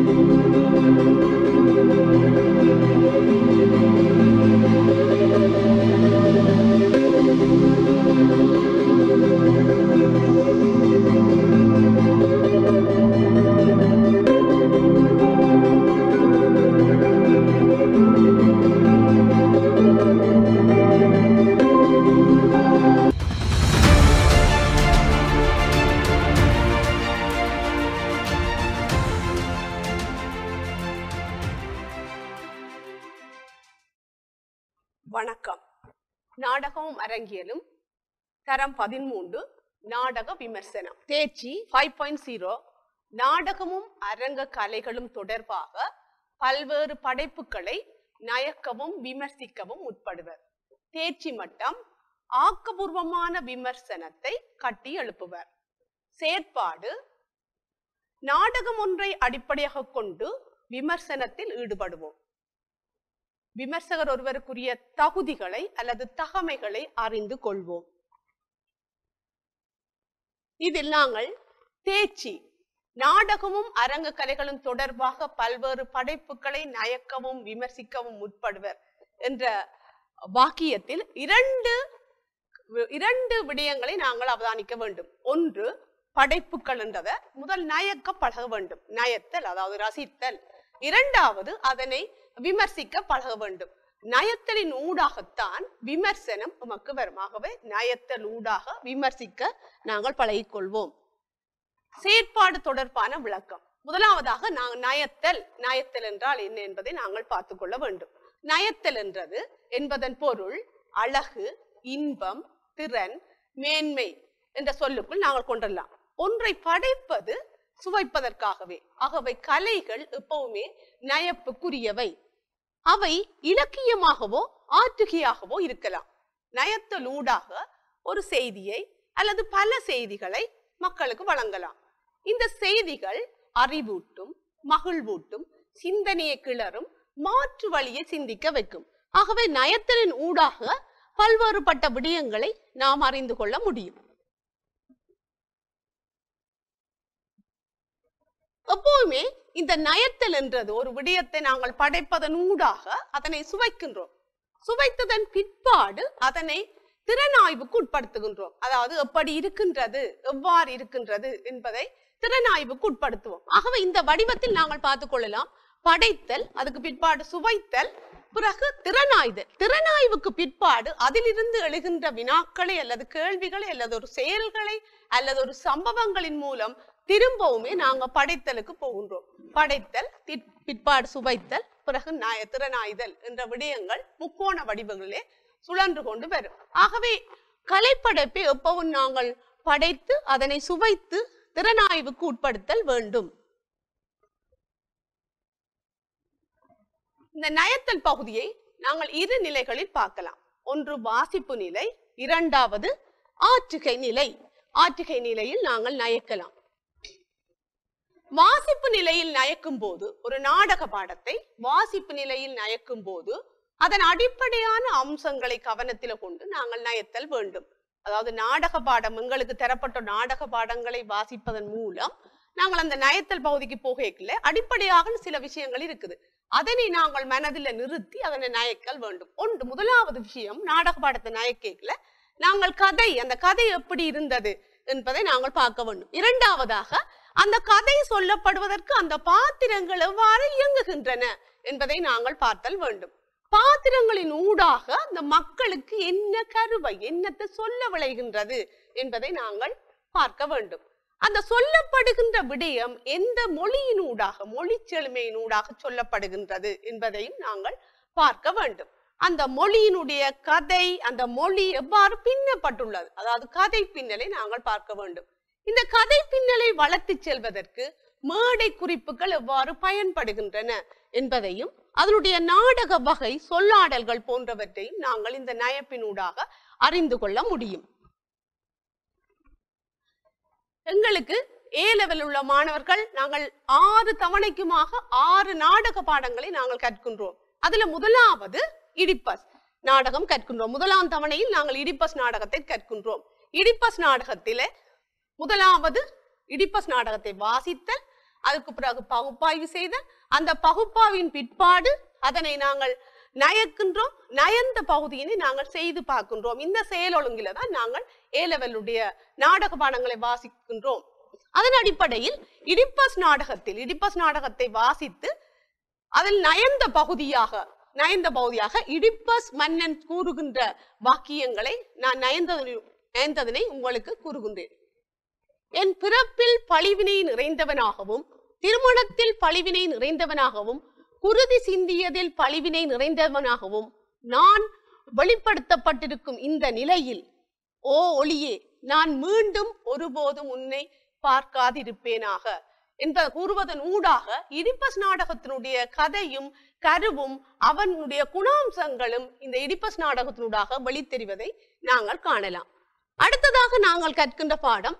வணக்கம். நாடகமும் அரங்கியலும் தரம் 13 நாடக விமர்சனம் தேர்ச்சி 5.0 நாடகமும் அரங்க கலைகளும் தொடர்பாக பல்வேறு படைப்புகளை நயக்கவும் விமர்சிக்கவும் உட்படுவர். தேர்ச்சி மட்டம் ஆக்கபூர்வமான விமர்சனத்தை கட்டி எழுப்புவர். செயற்பாடு நாடகம் ஒன்றை அடிப்படையாக கொண்டு விமர்சனத்தில் ஈடுபடுவோம். விமர்சகர் ஒருவருக்குரிய தகுதிகளை அல்லது தகமைகளை அறிந்து கொள்வோம். இதில் நாங்கள் தேர்ச்சி நாடகமும் அரங்க கலைகளும் தொடர்பாக பல்வேறு படைப்புகளை நயக்கவும் விமர்சிக்கவும் உட்படுவர் என்ற வாக்கியத்தில் இரண்டு விடயங்களை நாங்கள் அவதானிக்க வேண்டும். ஒன்று, படைப்புகள் என்றதை முதல் நயக்க பழக வேண்டும், நயத்தல் அதாவது ரசித்தல். இரண்டாவது, அதனை விமர்சிக்க பழக வேண்டும். நயத்தலின் ஊடாகத்தான் விமர்சனம் நமக்கு வரும். ஆகவே நயத்தல் ஊடாக விமர்சிக்க நாங்கள் பழகிக்கொள்வோம். செயற்பாடு தொடர்பான விளக்கம். முதலாவதாக நயத்தல் என்றால் என்ன என்பதை நாங்கள் பார்த்துக் கொள்ள வேண்டும். நயத்தல் என்பதன் பொருள் அழகு, இன்பம், திறன், மேன்மை என்ற சொல்லுக்குள் நாங்கள் கொண்டலாம். ஒன்றை படைப்பது சுவைப்பதற்காகவே. ஆகவே கலைகள் எப்பவுமே நயப்புக்குரியவை. அவை இலக்கியமாகவோ ஆற்றுகையாகவோ இருக்கலாம். நயத்தலூடாக ஒரு செய்தியை அல்லது பல செய்திகளை மக்களுக்கு வழங்கலாம். இந்த செய்திகள் அறிவூட்டும், மகிழ்வூட்டும், சிந்தனையை கிளறும், மாற்று வழியை சிந்திக்க வைக்கும். ஆகவே நயத்தலின் ஊடாக பல்வேறுபட்ட விடயங்களை நாம் அறிந்து கொள்ள முடியும். எப்போதுமே இந்த நயத்தல் என்றது ஒரு விடயத்தை நாங்கள் படைப்பதன் ஊடாக அதனை சுவைக்கின்றோம். சுவைத்ததன் பிற்பாடு அதனை திறனாய்வுக்கு உட்படுத்துகின்றோம். அதாவது எப்படி இருக்கின்றது, எவ்வாறு இருக்கின்றது என்பதை திறனாய்வுக்கு உட்படுத்துவோம். ஆகவே இந்த வடிவத்தில் நாங்கள் பார்த்துக் கொள்ளலாம். படைத்தல், அதுக்கு பிற்பாடு சுவைத்தல், பிறகு திறனாய்தல். திறனாய்வுக்கு பிற்பாடு அதிலிருந்து எழுகின்ற வினாக்களை அல்லது கேள்விகளை அல்லது ஒரு செயல்களை அல்லது ஒரு சம்பவங்களின் மூலம் திரும்பவுமே நாங்க படைத்தலுக்கு போகின்றோம். படைத்தல், பிற்பாடு சுவைத்தல், பிறகு திறனாய்தல் என்ற விடயங்கள் முக்கோண வடிவங்களே சுழன்று கொண்டு வரும். ஆகவே கலைப்படைப்பை எப்பவும் நாங்கள் படைத்து அதனை சுவைத்து திறனாய்வுக்கு உட்படுத்தல் வேண்டும். இந்த நயத்தல் பகுதியை நாங்கள் இரு நிலைகளில் பார்க்கலாம். ஒன்று வாசிப்பு நிலை, இரண்டாவது ஆற்றுகை நிலை. ஆற்றுகை நிலையில் நாங்கள் நயக்கலாம். வாசிப்பு நிலையில் நயக்கும் போது, ஒரு நாடக பாடத்தை வாசிப்பு நிலையில் நயக்கும் போது அதன் அடிப்படையான அம்சங்களை கவனத்தில் கொண்டு நாங்கள் நயத்தல் வேண்டும். அதாவது நாடக பாடம், எங்களுக்கு தரப்பட்ட நாடக பாடங்களை வாசிப்பதன் மூலம் நாங்கள் அந்த நயத்தல் பகுதிக்கு போகல அடிப்படையாக சில விஷயங்கள் இருக்குது. அதனை நாங்கள் மனதில் நிறுத்தி அதனை நயக்கல் வேண்டும். முதலாவது விஷயம், நாடக பாடத்தை நயக்கல நாங்கள் அந்த கதை எப்படி இருந்தது என்பதை நாங்கள் பார்க்க வேண்டும். இரண்டாவதாக, அந்த கதை சொல்லப்படுவதற்கு அந்த பாத்திரங்கள் எவ்வாறு இயங்குகின்றன என்பதை நாங்கள் பார்த்தல் வேண்டும். பாத்திரங்களின் ஊடாக அந்த மக்களுக்கு என்ன கருவை, என்னத்தை சொல்ல விளைகின்றது என்பதை நாங்கள் பார்க்க வேண்டும். அந்த சொல்லப்படுகின்ற விடயம் எந்த மொழியினூடாக, மொழி செழுமையினூடாக சொல்லப்படுகின்றது என்பதையும் நாங்கள் பார்க்க வேண்டும். அந்த மொழியினுடைய கதை, அந்த மொழி எவ்வாறு பின்னப்பட்டுள்ளது, அதாவது கதை பின்னலை நாங்கள் பார்க்க வேண்டும். இந்த கதை பின்னலை வளர்த்து செல்வதற்கு மேடை குறிப்புகள் எவ்வாறு பயன்படுகின்றன என்பதையும், அதனுடைய நாடக வகை, சொல்லாடல்கள் போன்றவற்றையும் நாங்கள் இந்த நயப்பினூடாக அறிந்து கொள்ள முடியும். எங்களுக்கு ஏ லெவல் உள்ள மாணவர்கள் நாங்கள் 6 தவணைக்குமாக 6 நாடக பாடங்களை நாங்கள் கற்கின்றோம். அதுல முதலாவது இடிப்பஸ் நாடகம் கற்கின்றோம். முதலாம் தவணையில் நாங்கள் இடிப்பஸ் நாடகத்தை கற்கின்றோம். இடிப்பஸ் நாடகத்திலே முதலாவது இடிப்பஸ் நாடகத்தை வாசித்தல், அதுக்கு பிறகு பகுப்பாய்வு செய்த அந்த பகுப்பாய்வின் பிற்பாடு அதனை நாங்கள் நயக்கின்றோம். நயந்த பகுதியினை நாங்கள் செய்து பார்க்கின்றோம். இந்த செயல் ஒழுங்கில தான் நாங்கள் ஏலெவலுடைய நாடக பாடங்களை வாசிக்கின்றோம். அதன் அடிப்படையில் இடிப்பஸ் நாடகத்தை வாசித்து அதில் நயந்த பகுதியாக இடிப்பஸ் மன்னன் கூறுகின்ற வாக்கியங்களை நான் நயந்ததனை உங்களுக்கு கூறுகின்றேன். என் பிறப்பில் பழிவினை நிறைந்தவனாகவும் திருமணத்தில் பழிவினை நிறைந்தவனாகவும் குருதி சிந்தியதில் பழிவினை நிறைந்தவனாகவும் நான் வெளிப்படுத்தப்பட்டிருக்கும் இந்த நிலையில் ஓ ஒளியே, நான் மீண்டும் ஒருபோதும் உன்னை பார்க்காதிருப்பேனாக என்பதை கூறுவதன் ஊடாக இடிப்பஸ் நாடகத்தினுடைய கதையும் கருவும் அவனுடைய குணாம்சங்களும் இந்த இடிப்பஸ் நாடகத்தினூடாக வெளித்தெரிவதை நாங்கள் காணலாம். அடுத்ததாக நாங்கள் கற்கின்ற பாடம்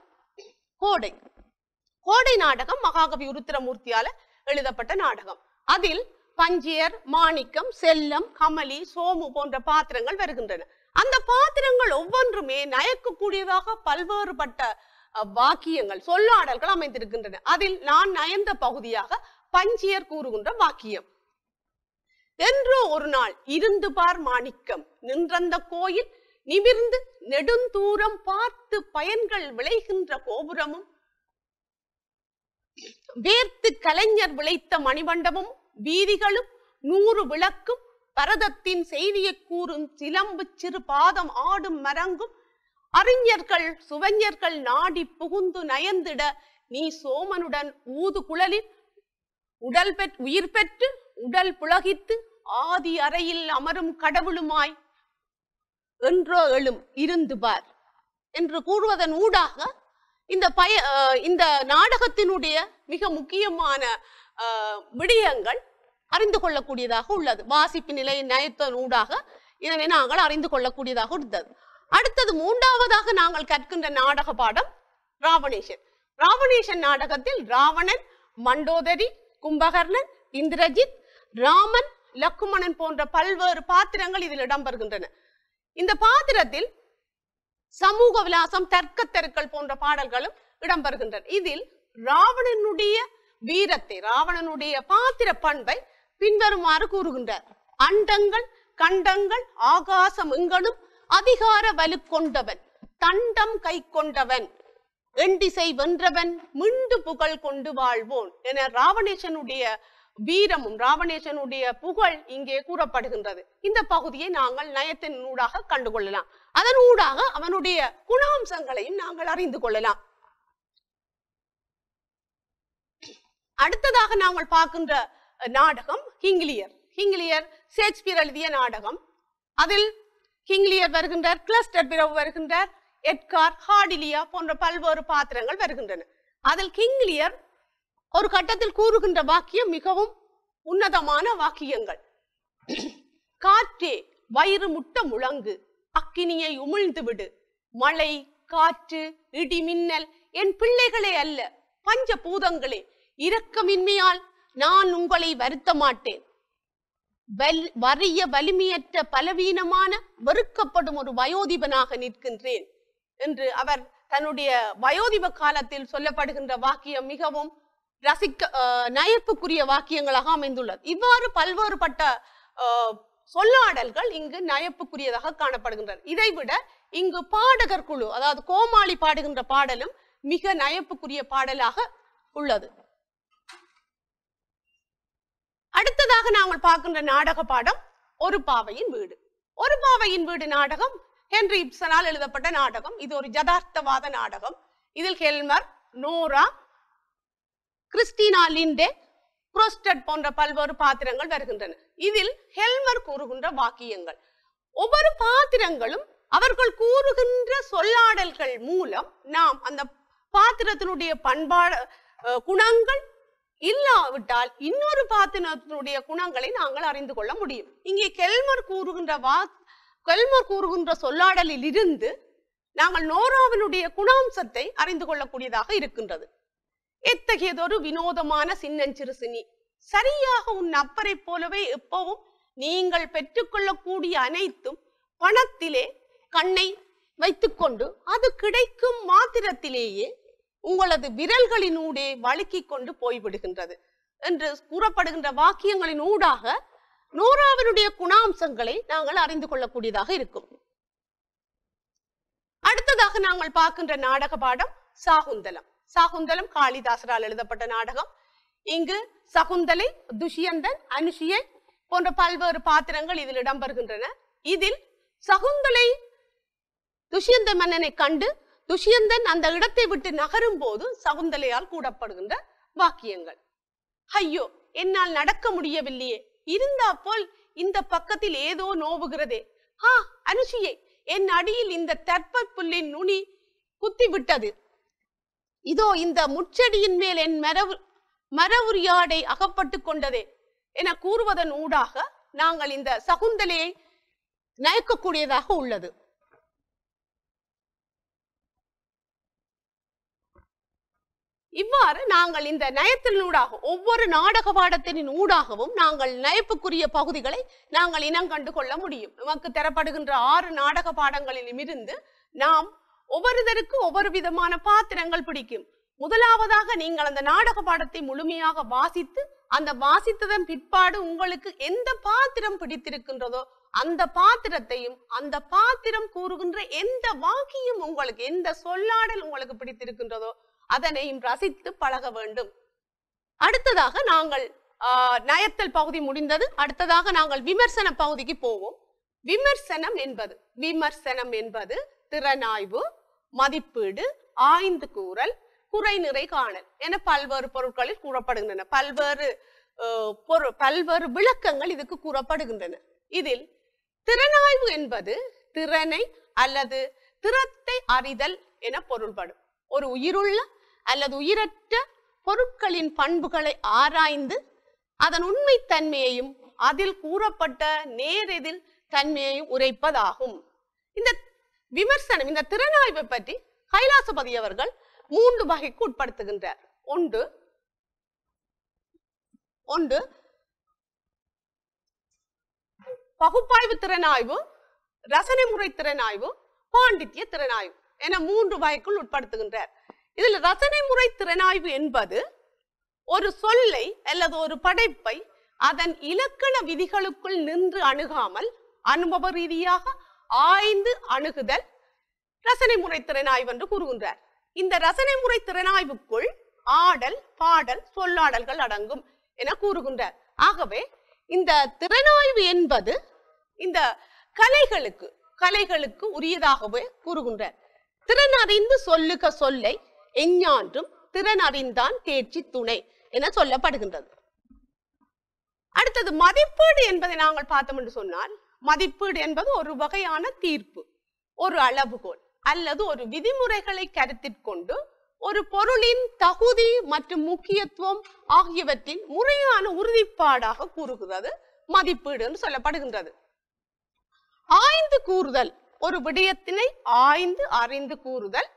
கோடை நாடகம். மகாகவி உருத்திரமூர்த்தியால எழுதப்பட்ட நாடகம். அதில் பஞ்சியர், மாணிக்கம், செல்லம், கமலி, சோமு போன்ற பாத்திரங்கள் வருகின்றன. அந்த பாத்திரங்கள் ஒவ்வொன்றுமே நயக்கக்கூடியதாக பல்வேறுபட்ட வாக்கியங்கள், சொல்லாடல்கள் அமைந்திருக்கின்றன. அதில் நான் நயந்த பகுதியாக பஞ்சியர் கூறுகின்ற வாக்கியம், என்றோ ஒரு நாள் இருந்து பார் மாணிக்கம், நின்றந்த கோயில் நிமிர்ந்து நெடுந்தூரம் பார்த்து பயன்கள் விளைகின்ற கோபுரமும் வேர்த்து கலைஞர் விளைத்த மணிமண்டபமும் வீதிகளும் 100 விளக்கும் பரதத்தின் செய்தியை கூறும் சிலம்பு சிறு பாதம் ஆடும் மரங்கும் அறிஞர்கள் சுவஞர்கள் நாடி புகுந்து நயந்திட நீ சோமனுடன் ஊது குழலில் உயிர் பெற்று உடல் புலகித்து ஆதி அறையில் அமரும் கடவுளுமாய் என்றோ எழும் இருந்து பார் என்று கூறுவதன் ஊடாக இந்த நாடகத்தினுடைய மிக முக்கியமான விடயங்கள் அறிந்து கொள்ளக்கூடியதாக உள்ளது. வாசிப்பு நிலை நயத்தின் ஊடாக இதனை நாங்கள் அறிந்து கொள்ளக்கூடியதாக இருந்தது. அடுத்தது மூன்றாவதாக நாங்கள் கற்கின்ற நாடக பாடம் ராவணேசன் நாடகத்தில் ராவணன், மண்டோதரி, கும்பகர்ணன், இந்திரஜித், ராமன், லக்குமணன் போன்ற பல்வேறு பாத்திரங்கள் இதில் இடம்பெறுகின்றன. இந்த பாத்திரத்தில் சமூக விலாசம், தர்க்க தெருக்கள் போன்ற பாடல்களும் இடம்பெறுகின்றன. இதில் ராவணனுடைய வீரத்தை, ராவணனுடைய பாத்திர பண்பை பின்வருமாறு கூறுகின்றார். அண்டங்கள் கண்டங்கள் ஆகாசம் எங்களும் அதிகார வலு கொண்டவன், தண்டம் கை கொண்டவன், எண்டிசை வென்றவன், மிண்டு புகழ் கொண்டு வாழ்வோன் என ராவணேசனுடைய வீரமும் ராவணேசனுடைய புகழ் இங்கே கூறப்படுகின்றது. இந்த பகுதியை நாங்கள் நயத்தின் ஊடாக கண்டுகொள்ளலாம். அதன் ஊடாக அவனுடைய குணாம்சங்களையும் நாங்கள் அறிந்து கொள்ளலாம். அடுத்ததாக நாங்கள் பார்க்கின்ற நாடகம் கிங்லியர் ஷேக்ஸ்பியர் எழுதிய நாடகம். அதில் கிங்லியர் வருகின்றார், கிளஸ்டர் பிரவு வருகின்றார், எட்கார், ஹார்டிலியா போன்ற பல்வேறு பாத்திரங்கள் வருகின்றன. அதில் கிங்லியர் ஒரு கட்டத்தில் கூறுகின்ற வாக்கியம் மிகவும் உன்னதமான வாக்கியங்கள். காற்றே வயிறு முட்ட முழங்கு, அக்கினியை உமிழ்ந்து விடு, மழை காற்று இடி மின்னல் என் பிள்ளைகளே அல்ல பஞ்ச பூதங்களே, இரக்கமின்மையால் நான் உங்களை வருத்த மாட்டேன், வறிய வலிமையற்ற பலவீனமான வெறுக்கப்படும் ஒரு வயோதிபனாக நிற்கின்றேன் என்று அவர் தன்னுடைய வயோதிப காலத்தில் சொல்லப்படுகின்ற வாக்கியம் மிகவும் நயப்புக்குரிய வாக்கியங்களாக அமைந்துள்ளது. இவ்வாறு பல்வேறுபட்ட சொல்லாடல்கள் இங்கு நயப்புக்குரியதாக காணப்படுகின்றன. இதைவிட இங்கு பாடகர் குழு, அதாவது கோமாளி பாடுகின்ற பாடலும் மிக நயப்புக்குரிய பாடலாக உள்ளது. அடுத்ததாக நாங்கள் பார்க்கின்ற நாடக பாடம் ஒரு பாவையின் வீடு நாடகம் ஹென்றி இப்சனால் எழுதப்பட்ட நாடகம். இது ஒரு யதார்த்தவாத நாடகம். இதில் ஹெல்மர், நோரா, கிறிஸ்டினா லிண்டே, புரோஸ்டட் போன்ற பல்வேறு பாத்திரங்கள் வருகின்றன. இதில் ஹெல்மர் கூறுகின்ற வாக்கியங்கள், ஒவ்வொரு பாத்திரங்களும் அவர்கள் கூறுகின்ற சொல்லாடல்கள் மூலம் நாம் அந்த பாத்திரத்தினுடைய பண்பாடு குணங்கள் இல்லாவிட்டால் இன்னொரு பாத்திரத்தினுடைய குணங்களை நாங்கள் அறிந்து கொள்ள முடியும். இங்கே கெல்மர் கூறுகின்ற சொல்லாடலில் இருந்து நாங்கள் நோராவினுடைய குணாம்சத்தை அறிந்து கொள்ளக்கூடியதாக இருக்கின்றது. எத்தகையதொரு வினோதமான சின்னஞ்சிறு சினி, சரியாக உன் அப்பரை போலவே எப்பவும் நீங்கள் பெற்றுக்கொள்ளக்கூடிய அனைத்தும் பணத்திலே கண்ணை வைத்துக்கொண்டு அது கிடைக்கும் மாத்திரத்திலேயே உங்களது விரல்களினூடே வழுக்கி கொண்டு போய்விடுகின்றது என்று கூறப்படுகின்ற வாக்கியங்களின் ஊடாக நோராவினுடைய குணாம்சங்களை நாங்கள் அறிந்து கொள்ளக்கூடியதாக இருக்கும். அடுத்ததாக நாங்கள் பார்க்கின்ற நாடக பாடம் சாகுந்தலம். சாகுந்தலம் காளிதாசரால் எழுதப்பட்ட நாடகம். இங்கு சகுந்தலை, துஷ்யந்தன், அனுஷியை போன்ற பல்வேறு பாத்திரங்கள் இதில் இடம்பெறுகின்றன. இதில் சகுந்தலை துஷ்யந்த மன்னனை கண்டு துஷ்யந்தன் அந்த இடத்தை விட்டு நகரும் போது சகுந்தலையால் கூடப்படுகின்ற வாக்கியங்கள். ஐயோ, என்னால் நடக்க முடியவில்லையே, இருந்தா போல் இந்த பக்கத்தில் ஏதோ நோவுகிறதே. அனுஷியை, என் அடியில் இந்த தர்ப்ப புல்லின் நுனி குத்தி விட்டது. இதோ இந்த முச்செடியின் மேல் என் மரவுரியாடை அகப்பட்டு கொண்டதே என கூறுவதன் ஊடாக நாங்கள் இந்த சகுந்தலையை நயக்கக்கூடியதாக உள்ளது. இவ்வாறு நாங்கள் இந்த நயத்தினூடாக ஒவ்வொரு நாடக பாடத்தின் ஊடாகவும் நாங்கள் நயப்புக்குரிய பகுதிகளை நாங்கள் இனங்கண்டு கொள்ள முடியும். நமக்கு தரப்படுகின்ற 6 நாடக பாடங்களிலும் இருந்து நாம் ஒவ்வொருத்தருக்கு ஒவ்வொரு விதமான பாத்திரங்கள் பிடிக்கும். முதலாவதாக நீங்கள் அந்த நாடக பாடத்தை முழுமையாக வாசித்து அந்த வாசித்ததன் பிற்பாடு உங்களுக்கு எந்த பாத்திரம் பிடித்திருக்கின்றதோ அந்த பாத்திரத்தையும் அந்த பாத்திரம் கூறுகின்ற எந்த வாக்கியம் உங்களுக்கு எந்த சொல்லாடல் உங்களுக்கு பிடித்திருக்கின்றதோ அதனையும் ரசித்து பழக வேண்டும். அடுத்ததாக நாங்கள் நயத்தல் பகுதி முடிந்தது. அடுத்ததாக நாங்கள் விமர்சன பகுதிக்கு போவோம். விமர்சனம் என்பது திறனாய்வு, மதிப்பீடு, ஆய்ந்து கூறல், குறை நிறை காணல் என பல்வேறு பொருட்களில் கூறப்படுகின்றன. பல்வேறு விளக்கங்கள் இதுக்கு கூறப்படுகின்றன. இதில் திறனாய்வு என்பது திறனை அல்லது திறத்தை அறிதல் என பொருள்படும். ஒரு உயிருள்ள அல்லது உயிரற்ற பொருட்களின் பண்புகளை ஆராய்ந்து அதன் உண்மைத்தன்மையையும் அதில் கூறப்பட்ட நேரெதில் தன்மையையும் உரைப்பதாகும். இந்த விமர்சனம், இந்த திறனாய்வை பற்றி கைலாசபதி அவர்கள் 3 வகைக்கு உட்படுத்துகின்றார். ஒன்று பகுப்பாய்வு திறனாய்வு, ரசனை முறை திறனாய்வு, பாண்டித்ய திறனாய்வு என 3 வகைக்குள் உட்படுத்துகின்றார். இதில் ரசனை முறை திறனாய்வு என்பது ஒரு சொல்லை அல்லது ஒரு படைப்பை அதன் இலக்கண விதிகளுக்குள் நின்று அணுகாமல் அனுபவ ரீதியாக ஆய்ந்து அணுகுதல் ரசனை முறை திறனாய்வு என்று கூறுகின்றார். இந்த ரசனை முறை திறனாய்வுக்குள் ஆடல், பாடல், சொல்லாடல்கள் அடங்கும் என கூறுகின்றார். ஆகவே இந்த திறனாய்வு என்பது இந்த கலைகளுக்கு உரியதாகவே கூறுகின்றார். திறனறிந்து சொல்லுக சொல்லை எஞ்ஞான்றும் திறனறிந்தான் தேர்ச்சி துணை என சொல்லப்படுகின்றது. அடுத்தது மதிப்பீடு என்பதை நாங்கள் பார்த்தோம் என்று சொன்னால், மதிப்பீடு என்பது ஒரு வகையான தீர்ப்பு, ஒரு அளவுகோல் அல்லது ஒரு விதிமுறைகளை கருத்திற்கொண்டு ஒரு பொருளின் தகுதி மற்றும் முக்கியத்துவம் ஆகியவற்றின் முறையான உறுதிப்பாடாக கூறுகிறது மதிப்பீடு என்று சொல்லப்படுகின்றது. ஆய்ந்து கூறுதல், ஒரு விடயத்தினை ஆய்ந்து அறிந்து கூறுதல்,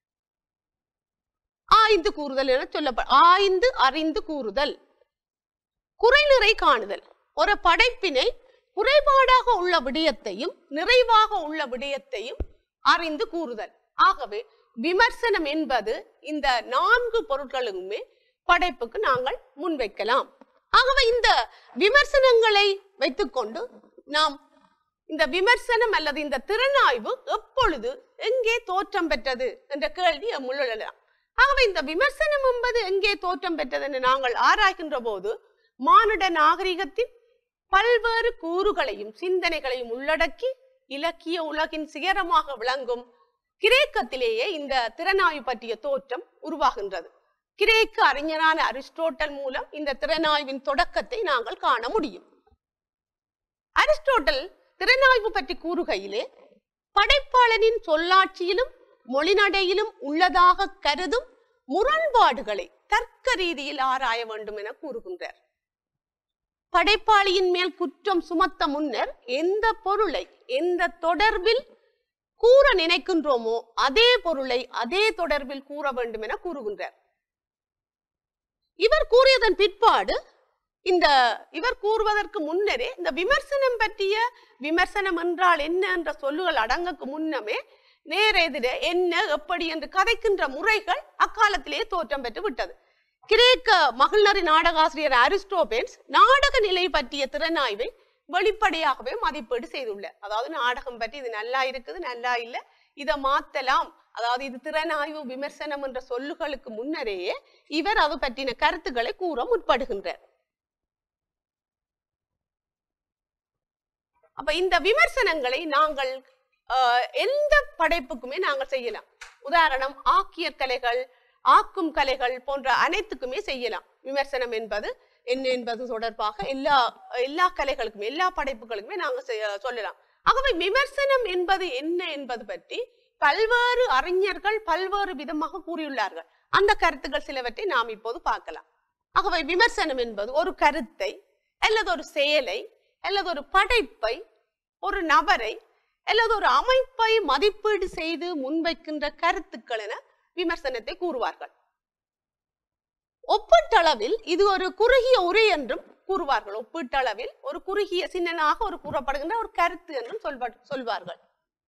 என ஆய்ந்து அறிந்து கூறுதல். குறைநிறை காணுதல், ஒரு படைப்பினை குறைபாடாக உள்ள விடயத்தையும் நிறைவாக உள்ள விடயத்தையும் அறிந்து கூறுதல். ஆகவே விமர்சனம் என்பது இந்த 4 பொருட்களுமே படைப்புக்கு நாங்கள் முன்வைக்கலாம். ஆகவே இந்த விமர்சனங்களை வைத்துக்கொண்டு நாம் இந்த விமர்சனம் அல்லது இந்த திறனாய்வு எப்பொழுது எங்கே தோற்றம் பெற்றது என்ற கேள்வி எழலாம். ஆகவே இந்த விமர்சனம் என்பது எங்கே தோற்றம் பெற்றது என்று நாங்கள் ஆராய்கின்ற போது மானுட நாகரிகத்தின் பல்வேறு கூறுகளையும் சிந்தனைகளையும் உள்ளடக்கி இலக்கிய உலகின் சிகரமாக விளங்கும் கிரேக்கத்திலேயே இந்த திறனாய்வு பற்றிய தோற்றம் உருவாகின்றது. கிரேக்க அறிஞரான அரிஸ்டோட்டல் மூலம் இந்த திறனாய்வின் தொடக்கத்தை நாங்கள் காண முடியும். அரிஸ்டோட்டல் திறனாய்வு பற்றி கூறுகையிலே படைப்பாளனின் சொல்லாட்சியிலும் மொழிநடையிலும் உள்ளதாக கருதும் முரண்பாடுகளை தர்க்க ரீதியில் ஆராய வேண்டும் என கூறுகின்றார். படைப்பாளியின் மேல் குற்றம் சுமத்த முன்னர் எந்த பொருளை எந்த தொடர்பில் கூற நினைக்கின்றோமோ அதே பொருளை அதே தொடர்பில் கூற வேண்டும் என கூறுகின்றார். இவர் கூறியதன் பிற்பாடு இவர் கூறுவதற்கு முன்னரே இந்த விமர்சனம் பற்றிய விமர்சனம் என்றால் என்ன என்ற சொல்லுகள் அடங்கக்கு முன்னமே நேர் எதிர என்ன எப்படி என்று கதைக்கின்ற முறைகள் அக்காலத்திலேயே தோற்றம் பெற்று விட்டது. கிரேக்க மகிழ்நறி நாடகாசிரியர் அரிஸ்டோபேன்ஸ் நாடக நிலை பற்றிய திறனாய்வை வெளிப்படையாகவே மதிப்பீடு செய்துள்ளார். அதாவது நாடகம் பற்றி இது நல்லா இருக்குது, நல்லா இல்ல, இதை மாத்தலாம், அதாவது இது திறனாய்வு விமர்சனம் என்ற சொல்லுகளுக்கு முன்னரேயே இவர் அது பற்றின கருத்துக்களை கூற முற்படுகின்றார். அப்ப இந்த விமர்சனங்களை நாங்கள் எந்த படைப்புக்குமே நாங்கள் செய்யலாம். உதாரணம், ஆக்கியர் கலைகள், ஆக்கும் கலைகள் போன்ற அனைத்துக்குமே செய்யலாம். விமர்சனம் என்பது என்ன என்பது தொடர்பாக எல்லா கலைகளுக்குமே எல்லா படைப்புகளுக்குமே நாங்கள் சொல்லலாம். ஆகவே விமர்சனம் என்பது என்ன என்பது பற்றி பல்வேறு அறிஞர்கள் பல்வேறு விதமாக கூறியுள்ளார்கள். அந்த கருத்துக்கள் சிலவற்றை நாம் இப்போது பார்க்கலாம். ஆகவே விமர்சனம் என்பது ஒரு கருத்தை அல்லது ஒரு செயலை அல்லது ஒரு படைப்பை, ஒரு நபரை அல்லது ஒரு அமைப்பை மதிப்பீடு செய்து முன்வைக்கின்ற கருத்துக்கள் என விமர்சனத்தை கூறுவார்கள். ஒப்பீட்டளவில் இது ஒரு குறுகிய உரை என்றும் கூறுவார்கள். ஒப்பீட்டளவில் ஒரு குறுகிய சின்னனாக ஒரு கூறப்படுகின்ற ஒரு கருத்து என்றும் சொல்வார்கள்.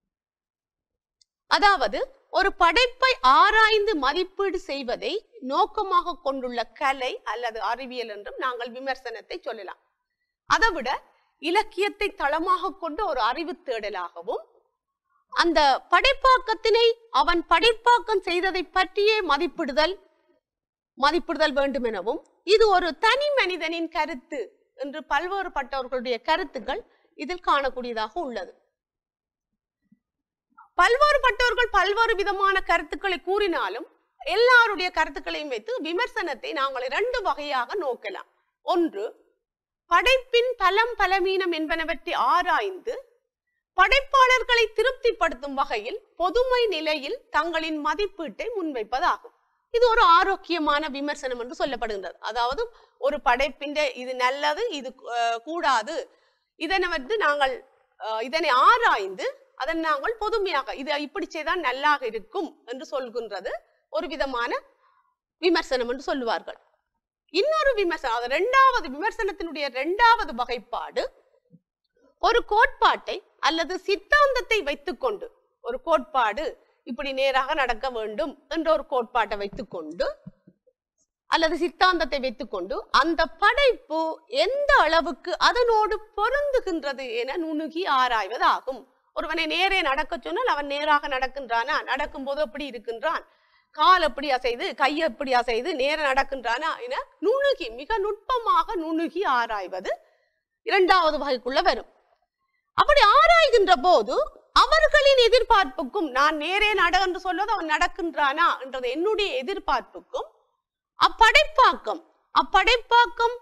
அதாவது ஒரு படைப்பை ஆராய்ந்து மதிப்பீடு செய்வதை நோக்கமாக கொண்டுள்ள கலை அல்லது அறிவியல் என்றும் நாங்கள் விமர்சனத்தை சொல்லலாம். அதைவிட இலக்கியத்தை தளமாக கொண்ட ஒரு அறிவு தேடலாகவும் அந்த படைப்பாக்கத்தினை அவன் படைப்பாக்கம் செய்ததை பற்றியே மதிப்பிடுதல் வேண்டும் எனவும், இது ஒரு தனி மனிதனின் கருத்து என்று பல்வேறுபட்டவர்களுடைய கருத்துக்கள் இதில் காணக்கூடியதாக உள்ளது. பல்வேறுபட்டவர்கள் பல்வேறு விதமான கருத்துக்களை கூறினாலும் எல்லாருடைய கருத்துக்களையும் வைத்து விமர்சனத்தை நாங்கள் 2 வகையாக நோக்கலாம். ஒன்று, படைப்பின் பலம் பலவீனம் என்பனவற்றை ஆராய்ந்து படைப்பாளர்களை திருப்திப்படுத்தும் வகையில் பொதுமை நிலையில் தங்களின் மதிப்பீட்டை முன்வைப்பதாகும். இது ஒரு ஆரோக்கியமான விமர்சனம் என்று சொல்லப்படுகின்றது. அதாவது ஒரு படைப்பின் இது நல்லது, இது கூடாது, இதனை ஆராய்ந்து அதன் நாங்கள் பொதுமையாக இதை இப்படி செய்தால் நல்லாக இருக்கும் என்று சொல்கின்றது ஒரு விதமான விமர்சனம் என்று சொல்லுவார்கள். இன்னொரு விமர்சனம், அது 2வது விமர்சனத்தினுடைய 2வது வகைப்பாடு, ஒரு கோட்பாட்டை அல்லது சித்தாந்தத்தை வைத்துக்கொண்டு, ஒரு கோட்பாடு இப்படி நேராக நடக்க வேண்டும் என்ற ஒரு கோட்பாட்டை வைத்துக்கொண்டு அல்லது சித்தாந்தத்தை வைத்துக்கொண்டு அந்த படைப்பு எந்த அளவுக்கு அதனோடு பொருந்துகின்றது என நுணுகி ஆராய்வதாகும். ஒருவனை நேரே நடக்க சொன்னால் அவன் நேராக நடக்கின்றானா, நடக்கும் போது எப்படி இருக்கின்றான், கால் எப்படி அசைது, கை எப்படி அசைது, நேர நடக்கின்றானா என நுணுகி, மிக நுட்பமாக நுணுகி ஆராய்வது 2வது வகைக்குள்ள வரும். அப்படி ஆராய்கின்ற போது அவர்களின் எதிர்பார்ப்புக்கும், நான் நேரே நட என்று சொல்வது அவன் நடக்கின்றானா என்றது என்னுடைய எதிர்பார்ப்புக்கும், அப்படைப்பாக்கம்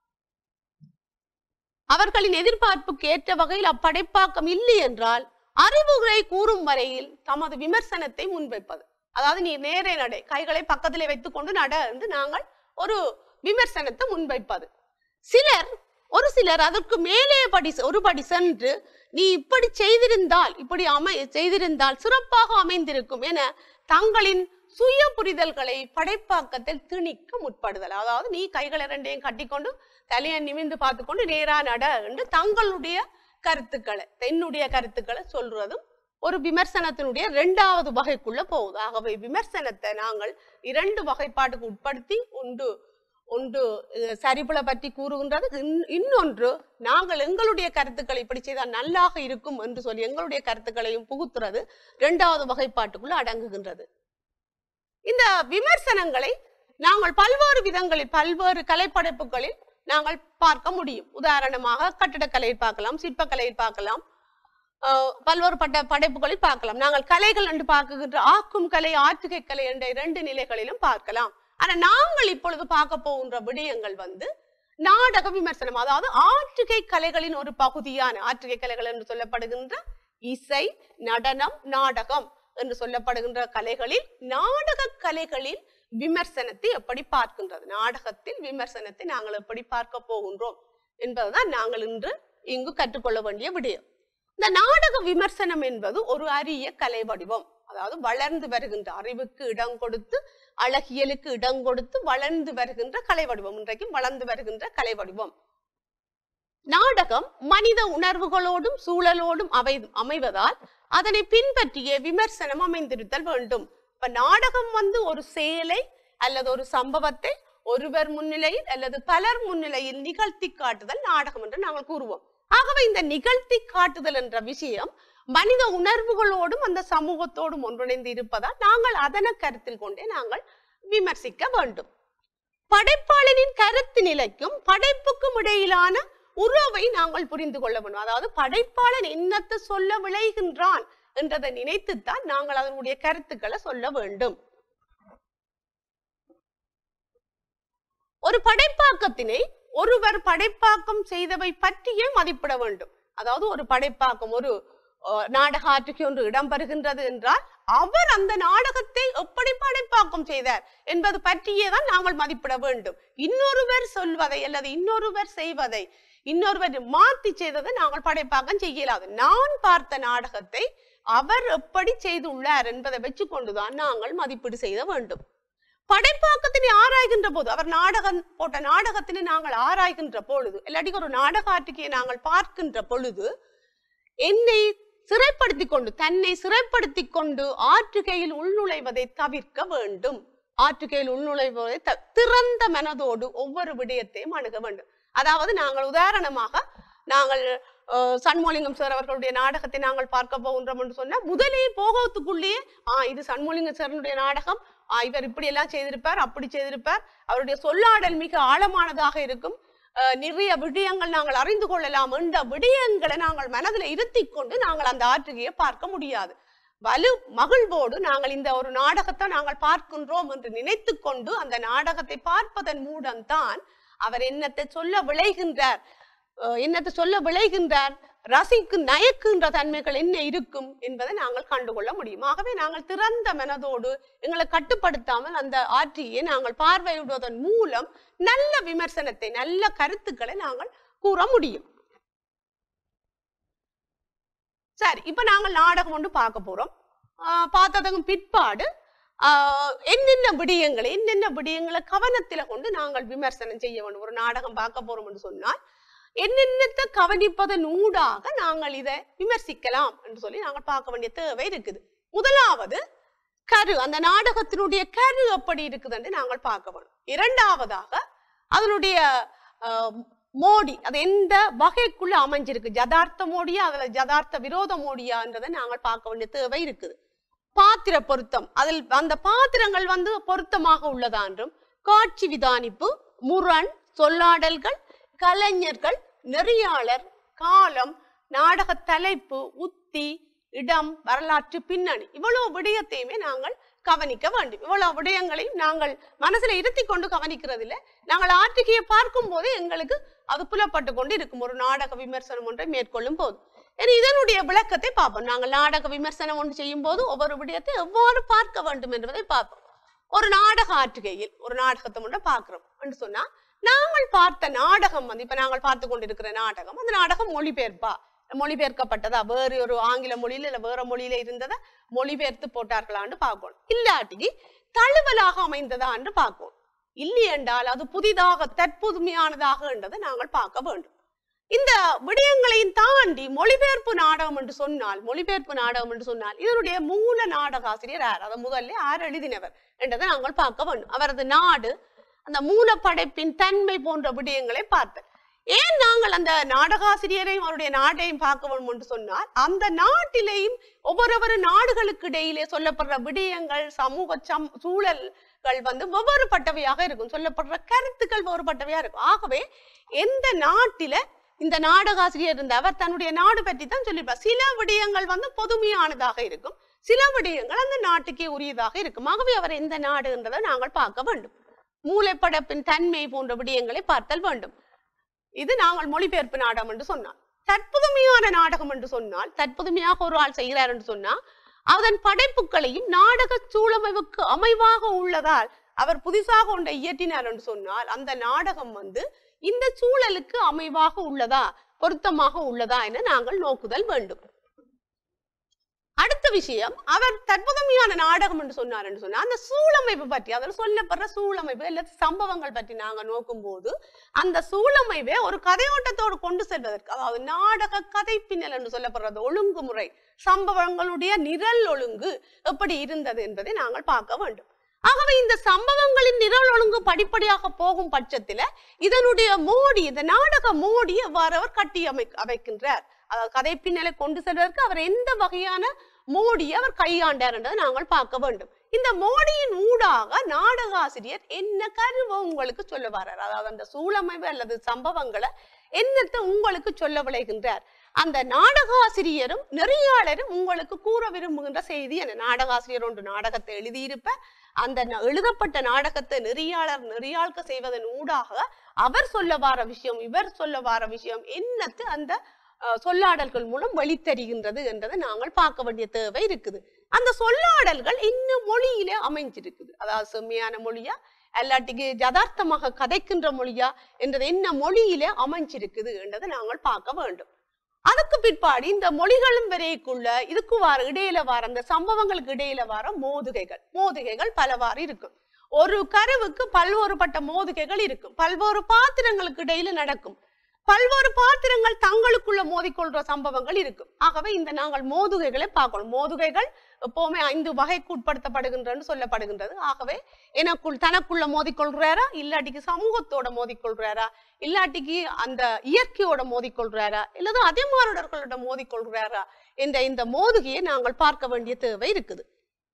அவர்களின் எதிர்பார்ப்புக்கு ஏற்ற வகையில் அப்படைப்பாக்கம் இல்லை என்றால் அறிவுரை கூறும் வரையில் தமது விமர்சனத்தை முன்வைப்பது. அதாவது நீ நேரே நடை, கைகளை பக்கத்திலே வைத்துக் கொண்டு நட என்று நாங்கள் ஒரு விமர்சனத்தை முன்வைப்பது. ஒரு சிலர் அதற்கு மேலே ஒரு படி சென்று, நீ இப்படி செய்திருந்தால் சிறப்பாக அமைந்திருக்கும் என தங்களின் சுய புரிதல்களை படைப்பாக்கத்தில் திணிக்க முற்படுதல். அதாவது நீ கைகளை 2ஐயும் கட்டிக்கொண்டு தலையை நிமிர்ந்து பார்த்துக்கொண்டு நேரா நட என்று தங்களுடைய கருத்துக்களை, என்னுடைய கருத்துக்களை சொல்றதும் ஒரு விமர்சனத்தினுடைய 2வது வகைக்குள்ள போகுது. ஆகவே விமர்சனத்தை நாங்கள் 2 வகைப்பாட்டுக்கு உட்படுத்தி, ஒன்று சரிபுல பற்றி கூறுகின்றது, இன்னொன்று நாங்கள் எங்களுடைய கருத்துக்களை இப்படி செய்தால் நல்லாக இருக்கும் என்று சொல்லி எங்களுடைய கருத்துக்களையும் புகுத்துறது 2வது வகைப்பாட்டுக்குள்ள அடங்குகின்றது. இந்த விமர்சனங்களை நாங்கள் பல்வேறு விதங்களில் பல்வேறு கலைப்படைப்புகளில் நாங்கள் பார்க்க முடியும். உதாரணமாக கட்டிடக்கலையில் பார்க்கலாம், சிற்பக்கலையில் பார்க்கலாம், பல்வேறு படைப்புகளில் பார்க்கலாம். நாங்கள் கலைகள் என்று பார்க்கின்ற ஆக்கும் கலை, ஆற்றுகை கலை என்ற 2 நிலைகளிலும் பார்க்கலாம். ஆனா நாங்கள் இப்பொழுது பார்க்க போகின்ற விடயங்கள் நாடக விமர்சனம். அதாவது ஆற்றுகை கலைகளின் ஒரு பகுதியான, ஆற்றுகை கலைகள் என்று சொல்லப்படுகின்ற இசை, நடனம், நாடகம் என்று சொல்லப்படுகின்ற கலைகளில், நாடக கலைகளில் விமர்சனத்தை எப்படி பார்க்கின்றது, நாடகத்தில் விமர்சனத்தை நாங்கள் எப்படி பார்க்க போகின்றோம் என்பதுதான் நாங்கள் இங்கு கற்றுக்கொள்ள வேண்டிய விடயம். இந்த நாடக விமர்சனம் என்பது ஒரு அரிய கலை வடிவம். அதாவது வளர்ந்து வருகின்ற, அறிவுக்கு இடம் கொடுத்து, அழகியலுக்கு இடம் கொடுத்து வளர்ந்து வருகின்ற கலை வடிவம், இன்றைக்கும் வளர்ந்து வருகின்ற கலை வடிவம். நாடகம் மனித உணர்வுகளோடும் சூழலோடும் அமைவதால் அதனை பின்பற்றிய விமர்சனம் அமைந்திருத்தல் வேண்டும். இப்ப நாடகம் ஒரு செயலை அல்லது ஒரு சம்பவத்தை ஒருவர் முன்னிலையில் அல்லது பலர் முன்னிலையில் நிகழ்த்தி காட்டுதல் நாடகம் என்று நாங்கள் கூறுவோம். ஆகவே இந்த நிகழ்த்தி காட்டுதல் என்ற விஷயம் மனித உணர்வுகளோடும் அந்த சமூகத்தோடும் ஒன்றிணைந்து இருப்பதால் நாங்கள் அதனை கருத்தில் கொண்டே நாங்கள் விமர்சிக்க வேண்டும். படைப்பாளனின் கருத்து நிலைக்கும் படைப்புக்கும் இடையிலான உறவை நாங்கள் புரிந்து கொள்ள வேண்டும். அதாவது படைப்பாளன் என்னத்தை சொல்ல விளைகின்றான் என்றதை நினைத்துத்தான் நாங்கள் அதனுடைய கருத்துக்களை சொல்ல வேண்டும். ஒரு படைப்பாக்கத்தினை ஒருவர் படைப்பாக்கம் செய்தவை பற்றியே மதிப்பிட வேண்டும். அதாவது ஒரு படைப்பாக்கம் ஒரு நாடக ஆற்றுக்கு ஒன்று இடம்பெறுகின்றது என்றால் அவர் அந்த நாடகத்தை எப்படி படைப்பாக்கம் செய்தார் என்பது பற்றியே தான் நாங்கள் மதிப்பிட வேண்டும். இன்னொருவர் சொல்வதை அல்லது இன்னொருவர் செய்வதை இன்னொருவர் மாற்றி செய்ததை நாங்கள் படைப்பாக்கம் செய்யலாது. நான் பார்த்த நாடகத்தை அவர் எப்படி செய்துள்ளார் என்பதை வச்சு கொண்டுதான் நாங்கள் மதிப்பீடு செய்ய வேண்டும். படைப்பாக்கத்தினை ஆராய்கின்ற போது அவர் நாடகம் போட்ட நாடகத்தினை நாங்கள் ஆராய்கின்ற பொழுது இல்லாட்டி ஒரு நாடக ஆற்றுக்கையை நாங்கள் பார்க்கின்ற பொழுது என்னை சிறைப்படுத்தி கொண்டு தன்னை சிறைப்படுத்தி கொண்டு ஆற்றுகையில் உள்நுழைவதை தவிர்க்க வேண்டும். ஆற்றுகையில் உள்நுழைவதை திறந்த மனதோடு ஒவ்வொரு விடயத்தையும் அணுக வேண்டும். அதாவது நாங்கள் உதாரணமாக நாங்கள் சண்முகலிங்கம் சார் அவர்களுடைய நாடகத்தை நாங்கள் பார்க்க போகின்றோம் என்று சொன்னா முதலே போகத்துக்குள்ளேயே இது சண்முகலிங்கம் சாருடைய நாடகம், இவர் இப்படி எல்லாம் செய்திருப்பார் அப்படி செய்திருப்பார், அவருடைய சொல்லாடல் மிக ஆழமானதாக இருக்கும், நிறைய விடயங்கள் நாங்கள் அறிந்து கொள்ளலாம் என்ற விடயங்களை நாங்கள் மனதில் இருத்தி கொண்டு நாங்கள் அந்த ஆற்றுகையை பார்க்க முடியாது. வலு மகிழ்வோடு நாங்கள் இந்த ஒரு நாடகத்தை நாங்கள் பார்க்கின்றோம் என்று நினைத்து கொண்டு அந்த நாடகத்தை பார்ப்பதன் மூலம்தான் அவர் என்னத்தை சொல்ல விளைகின்றார் ரசிக்கு நயக்குகின்ற தன்மைகள் என்ன இருக்கும் என்பதை நாங்கள் கண்டுகொள்ள முடியும். ஆகவே நாங்கள் திறந்த மனதோடு எங்களை கட்டுப்படுத்தாமல் அந்த ஆற்றியை நாங்கள் பார்வையிடுவதன் மூலம் நல்ல விமர்சனத்தை நல்ல கருத்துக்களை நாங்கள் கூற முடியும். சரி, இப்ப நாங்கள் நாடகம் ஒன்று பார்க்க போறோம். பார்த்ததுக்கு பிற்பாடு என்னென்ன விடயங்களை கவனத்தில கொண்டு நாங்கள் விமர்சனம் செய்ய வேண்டும். ஒரு நாடகம் பார்க்க போறோம் என்று சொன்னால் என்னென்னத்தை கவனிப்பதன் ஊடாக நாங்கள் இதை விமர்சிக்கலாம் என்று சொல்லி நாங்கள் பார்க்க வேண்டிய தேவை இருக்குது. முதலாவது கரு, அந்த நாடகத்தினுடைய கரு எப்படி இருக்குது என்று நாங்கள் பார்க்க வேண்டும். இரண்டாவதாக அதனுடைய மோடி, அது எந்த வகைக்குள்ள அமைஞ்சிருக்கு, ஜதார்த்த மோடியா அதுல ஜதார்த்த விரோத மோடியான்றதை நாங்கள் பார்க்க வேண்டிய தேவை இருக்குது. பாத்திர பொருத்தம், அதில் அந்த பாத்திரங்கள் பொருத்தமாக உள்ளதா என்றும், காட்சி விதானிப்பு, முரண், சொல்லாடல்கள், கலைஞர்கள், நெறியாளர், காலம், நாடக தலைப்பு, உத்தி, இடம், வரலாற்று பின்னணி, இவ்வளவு விடயத்தையுமே நாங்கள் கவனிக்க வேண்டும். இவ்வளவு விடயங்களையும் நாங்கள் மனசுல இருத்தி கொண்டு கவனிக்கிறதில்லை. நாங்கள் ஆற்றுகையை பார்க்கும் போதே எங்களுக்கு அது புலப்பட்டு கொண்டு இருக்கும். ஒரு நாடக விமர்சனம் ஒன்றை மேற்கொள்ளும் போது இதனுடைய விளக்கத்தை பார்ப்போம். நாங்கள் நாடக விமர்சனம் ஒன்று செய்யும் போது ஒவ்வொரு விடயத்தை எவ்வாறு பார்க்க வேண்டும் என்பதை பார்ப்போம். ஒரு நாடக ஆற்றுகையில் ஒரு நாடகத்தை ஒன்றை பார்க்கிறோம் என்று சொன்னா நாங்கள் பார்த்த நாடகம் இப்ப நாங்கள் பார்த்து கொண்டிருக்கிற நாடகம், அந்த நாடகம் மொழிபெயர்க்கப்பட்டதா, வேறு ஒரு ஆங்கில மொழியில இல்ல வேற மொழியில இருந்ததா மொழிபெயர்த்து போட்டார்களான்னு பார்க்கணும். இல்லாட்டி தழுவலாக அமைந்ததா என்று பார்க்கணும். இல்லை என்றால் அது புதிதாக தற்புதுமையானதாக என்றதை நாங்கள் பார்க்க வேண்டும். இந்த விடயங்களையும் தாண்டி மொழிபெயர்ப்பு நாடகம் என்று சொன்னால் இதனுடைய மூல நாடக ஆசிரியர் யார், அதை முதல்ல யார் எழுதினவர் என்றதை நாங்கள் பார்க்க வேண்டும். அவரது நாடு, அந்த மூலப்படைப்பின் தன்மை போன்ற விடயங்களை பார்த்தல். ஏன் நாங்கள் அந்த நாடகாசிரியரையும் அவருடைய நாட்டையும் பார்க்க வேண்டும் என்று சொன்னால் அந்த நாட்டிலேயும் ஒவ்வொரு நாடுகளுக்கு இடையிலே சொல்லப்படுற விடயங்கள், சமூக சூழல்கள் வெவ்வேறுபட்டவையாக இருக்கும், சொல்லப்படுற கருத்துக்கள் வேறுபட்டவையா இருக்கும். ஆகவே எந்த நாட்டில இந்த நாடகாசிரியர் இருந்த அவர் தன்னுடைய நாடு பற்றி தான் சொல்லியிருப்பார். சில விடயங்கள் பொதுமையானதாக இருக்கும், சில விடயங்கள் அந்த நாட்டுக்கே உரியதாக இருக்கும். ஆகவே அவர் எந்த நாடு என்றதை நாங்கள் பார்க்க வேண்டும். மூளைப்படைப்பின் தன்மை போன்ற விடயங்களை பார்த்தல் வேண்டும். இது நாங்கள் மொழிபெயர்ப்பு நாடகம் என்று சொன்னால். தற்புதுமையான நாடகம் என்று சொன்னால், தற்புதுமையாக ஒரு ஆள் செய்கிறார் என்று சொன்னால் அதன் படைப்புகளையும் நாடக சூழமைவுக்கு அமைவாக உள்ளதால் அவர் புதிதாக ஒன்றை இயற்றினார் என்று சொன்னால் அந்த நாடகம் இந்த சூழலுக்கு அமைவாக உள்ளதா, பொருத்தமாக உள்ளதா என நாங்கள் நோக்குதல் வேண்டும். அடுத்த விஷயம், அவர் தற்புதமையான நாடகம் என்று சொன்னார் என்று சொன்னா அந்த சூழமைப்பு பற்றி, அதில் சொல்லப்படுற சூழமைப்பு அல்லது சம்பவங்கள் பற்றி நாங்க நோக்கும் போது அந்த சூழமைவை ஒரு கதையோட்டத்தோடு கொண்டு செல்வதற்கு, அதாவது நாடக கதை பின்னல் என்று சொல்லப்படுறது ஒழுங்குமுறை, சம்பவங்களுடைய நிரல் ஒழுங்கு எப்படி இருந்தது என்பதை நாங்கள் பார்க்க வேண்டும். ஆகவே இந்த சம்பவங்களின் நிரல் ஒழுங்கு படிப்படியாக போகும் பட்சத்துல இதனுடைய மோடி, இந்த நாடக மோடி எவ்வாறு அவர் கட்டி அமைக்கின்றார், அதாவது கதை பின்னலை கொண்டு செல்வதற்கு அவர் எந்த வகையான மோடியை அவர் கையாண்டார் என்றதை நாங்கள் பார்க்க வேண்டும். இந்த மோடியின் ஊடாக நாடக ஆசிரியர் என்ன கருவை உங்களுக்கு சொல்ல வர்றார், அதாவது அந்த சூழமைவு அல்லது சம்பவங்களை என்னத்தை உங்களுக்கு சொல்ல விளைகின்றார், அந்த நாடக ஆசிரியரும் நெறியாளரும் உங்களுக்கு கூற விரும்புகின்ற செய்தி என்ன. நாடக ஆசிரியர் ஒன்று நாடகத்தை எழுதியிருப்ப, அந்த எழுதப்பட்ட நாடகத்தை நெறியாழ்க்க செய்வதன் ஊடாக அவர் சொல்ல வார விஷயம், இவர் சொல்ல வார விஷயம் என்னத்து அந்த சொல்லாடல்கள் மூலம் வெளித்தருகின்றது என்றதை நாங்கள் பார்க்க வேண்டிய தேவை இருக்குது. அந்த சொல்லாடல்கள் இன்னும் மொழியிலே அமைஞ்சிருக்குது, அதாவது செம்மையான மொழியா எல்லாட்டிக்கு யதார்த்தமாக கதைக்கின்ற மொழியா என்றது என்ன மொழியிலே அமைஞ்சிருக்குது என்றதை நாங்கள் பார்க்க வேண்டும். அதுக்கு பிற்பாடு இந்த மொழிகளும் வரைக்குள்ள இதுக்கு வார இடையில வார அந்த சம்பவங்களுக்கு இடையில வார மோதுகைகள் பலவாறு இருக்கும். ஒரு கருவுக்கு பல்வேறுபட்ட மோதுகைகள் இருக்கும், பல்வேறு பாத்திரங்களுக்கு இடையில நடக்கும், பல்வேறு பாத்திரங்கள் தங்களுக்குள்ள மோதிக்கொள்ற சம்பவங்கள் இருக்கும். ஆகவே இந்த நாங்கள் மோதுகைகளை பார்க்கணும். மோதுகைகள் எப்பவுமே 5 வகைக்கு உட்படுத்தப்படுகின்றன்னு சொல்லப்படுகின்றது. ஆகவே தனக்குள்ள மோதிக்கொள்றாரா, இல்லாட்டிக்கு சமூகத்தோட மோதிக்கொள்றாரா, இல்லாட்டிக்கு அந்த இயற்கையோட மோதிக்கொள்றாரா, இல்லது அதிமானுடர்களோட மோதிக்கொள்றாரா என்ற இந்த மோதுகையை நாங்கள் பார்க்க வேண்டிய தேவை இருக்குது.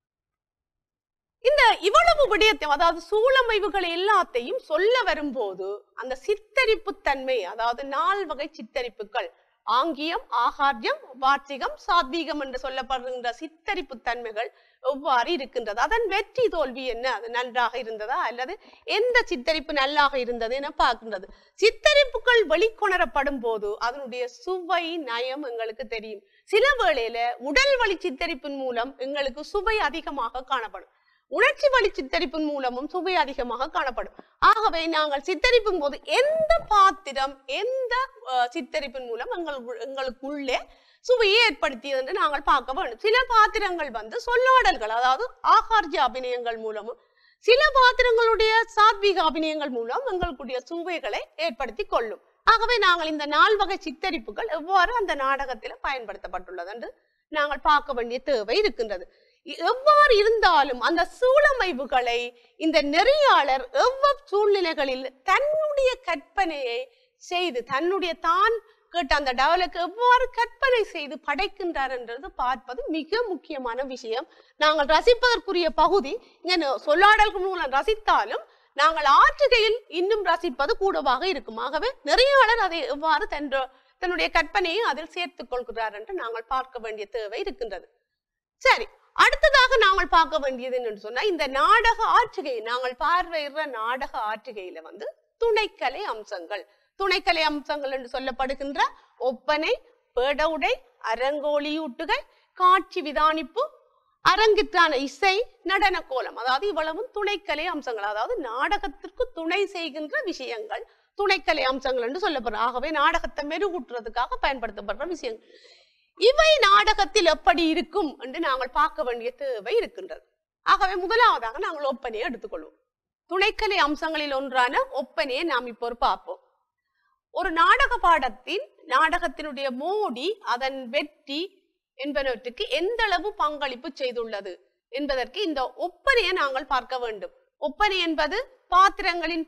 இந்த இவ்வளவு விடயத்தையும், அதாவது சூழமைவுகள் எல்லாத்தையும் சொல்ல வரும்போது அந்த சித்தரிப்பு தன்மை, அதாவது 4 வகை சித்தரிப்புகள், ஆங்கியம், ஆகார்யம், வார்த்திகம், சாத்வீகம் என்று சொல்லப்படுகின்ற சித்தரிப்பு தன்மைகள் எவ்வாறு இருக்கின்றது, அதன் வெற்றி தோல்வி என்ன, அது நன்றாக இருந்ததா அல்லது எந்த சித்தரிப்பு நல்லாக இருந்தது என பார்க்கின்றது. சித்தரிப்புகள் வெளிக்கொணரப்படும் போது அதனுடைய சுவை நயம் எங்களுக்கு தெரியும். சில வேளையில உடல் வழி சித்தரிப்பின் மூலம் எங்களுக்கு சுவை அதிகமாக காணப்படும், உணர்ச்சி வழி சித்தரிப்பின் மூலமும் சுவை அதிகமாக காணப்படும். ஆகவே நாங்கள் சித்தரிப்பும் போது எந்த பாத்திரம் எந்த சித்தரிப்பின் மூலம் எங்களுக்குள்ளே சுவையை ஏற்படுத்தியது என்று நாங்கள் பார்க்க வேண்டும். சில பாத்திரங்கள் சொல்லாடல்கள், அதாவது ஆகார்ய அபிநயங்கள் மூலமும், சில பாத்திரங்களுடைய சாத்வீக அபிநயங்கள் மூலம் எங்களுடைய சுவைகளை ஏற்படுத்தி கொள்ளும். ஆகவே நாங்கள் இந்த 4 வகை சித்தரிப்புகள் எவ்வாறு அந்த நாடகத்தில் பயன்படுத்தப்பட்டுள்ளது என்று நாங்கள் பார்க்க வேண்டிய தேவை இருக்கின்றது. எவ்வாறு இருந்தாலும் அந்த சூழமைவுகளை இந்த நெறியாளர் எவ்வளவு சூழ்நிலைகளில் தன்னுடைய கற்பனையை செய்து, தன்னுடைய தான் கேட்ட அந்த டெவலப் எவ்வாறு கற்பனை செய்து படைக்கின்றார் என்றது பார்ப்பது மிக முக்கியமான விஷயம். நாங்கள் ரசிப்பதற்குரிய பகுதி இங்க சொல்லாடல்கள் மூலம் ரசித்தாலும் நாங்கள் ஆற்றுகையில் இன்னும் ரசிப்பது கூடவாக இருக்கும். ஆகவே நெறியாளர் அதை எவ்வாறு தன்னுடைய கற்பனையை அதில் சேர்த்துக் கொள்கிறார் என்று நாங்கள் பார்க்க வேண்டிய தேவை இருக்கின்றது. சரி, அடுத்ததாக நாங்கள் பார்க்க வேண்டியது என்னன்னு சொன்னா, இந்த நாடக ஆற்றுகை, நாங்கள் பார்வையிடுற நாடக ஆற்றுகையில துணைக்கலை அம்சங்கள், துணைக்கலை அம்சங்கள் என்று சொல்லப்படுகின்ற ஒப்பனை, பேடவுடை, அரங்கோலியூட்டுகை, காட்சி விதானிப்பு, அரங்கிற்கான இசை, நடன கோலம், அதாவது இவ்வளவும் துணைக்கலை அம்சங்கள், அதாவது நாடகத்திற்கு துணை செய்கின்ற விஷயங்கள் துணைக்கலை அம்சங்கள் என்று சொல்லப்படுற. ஆகவே நாடகத்தை மெருகூட்டுறதுக்காக பயன்படுத்தப்படுற விஷயங்கள். இவை நாடகத்தில் எப்படி இருக்கும் என்று நாங்கள் பார்க்க வேண்டிய தேவை இருக்கின்றது. ஆகவே முதலாவதாக நாங்கள் ஒப்பனையை எடுத்துக்கொள்வோம். துணைக்கலை அம்சங்களில் ஒன்றான ஒப்பனையை நாம் இப்போ பார்ப்போம். ஒரு நாடக பாடத்தின் நாடகத்தினுடைய மோடி, அதன் வெற்றி என்பனவற்றுக்கு எந்த அளவு பங்களிப்பு செய்துள்ளது என்பதற்கு இந்த ஒப்பனையை நாங்கள் பார்க்க வேண்டும். ஒப்பனை என்பது பாத்திரங்களின்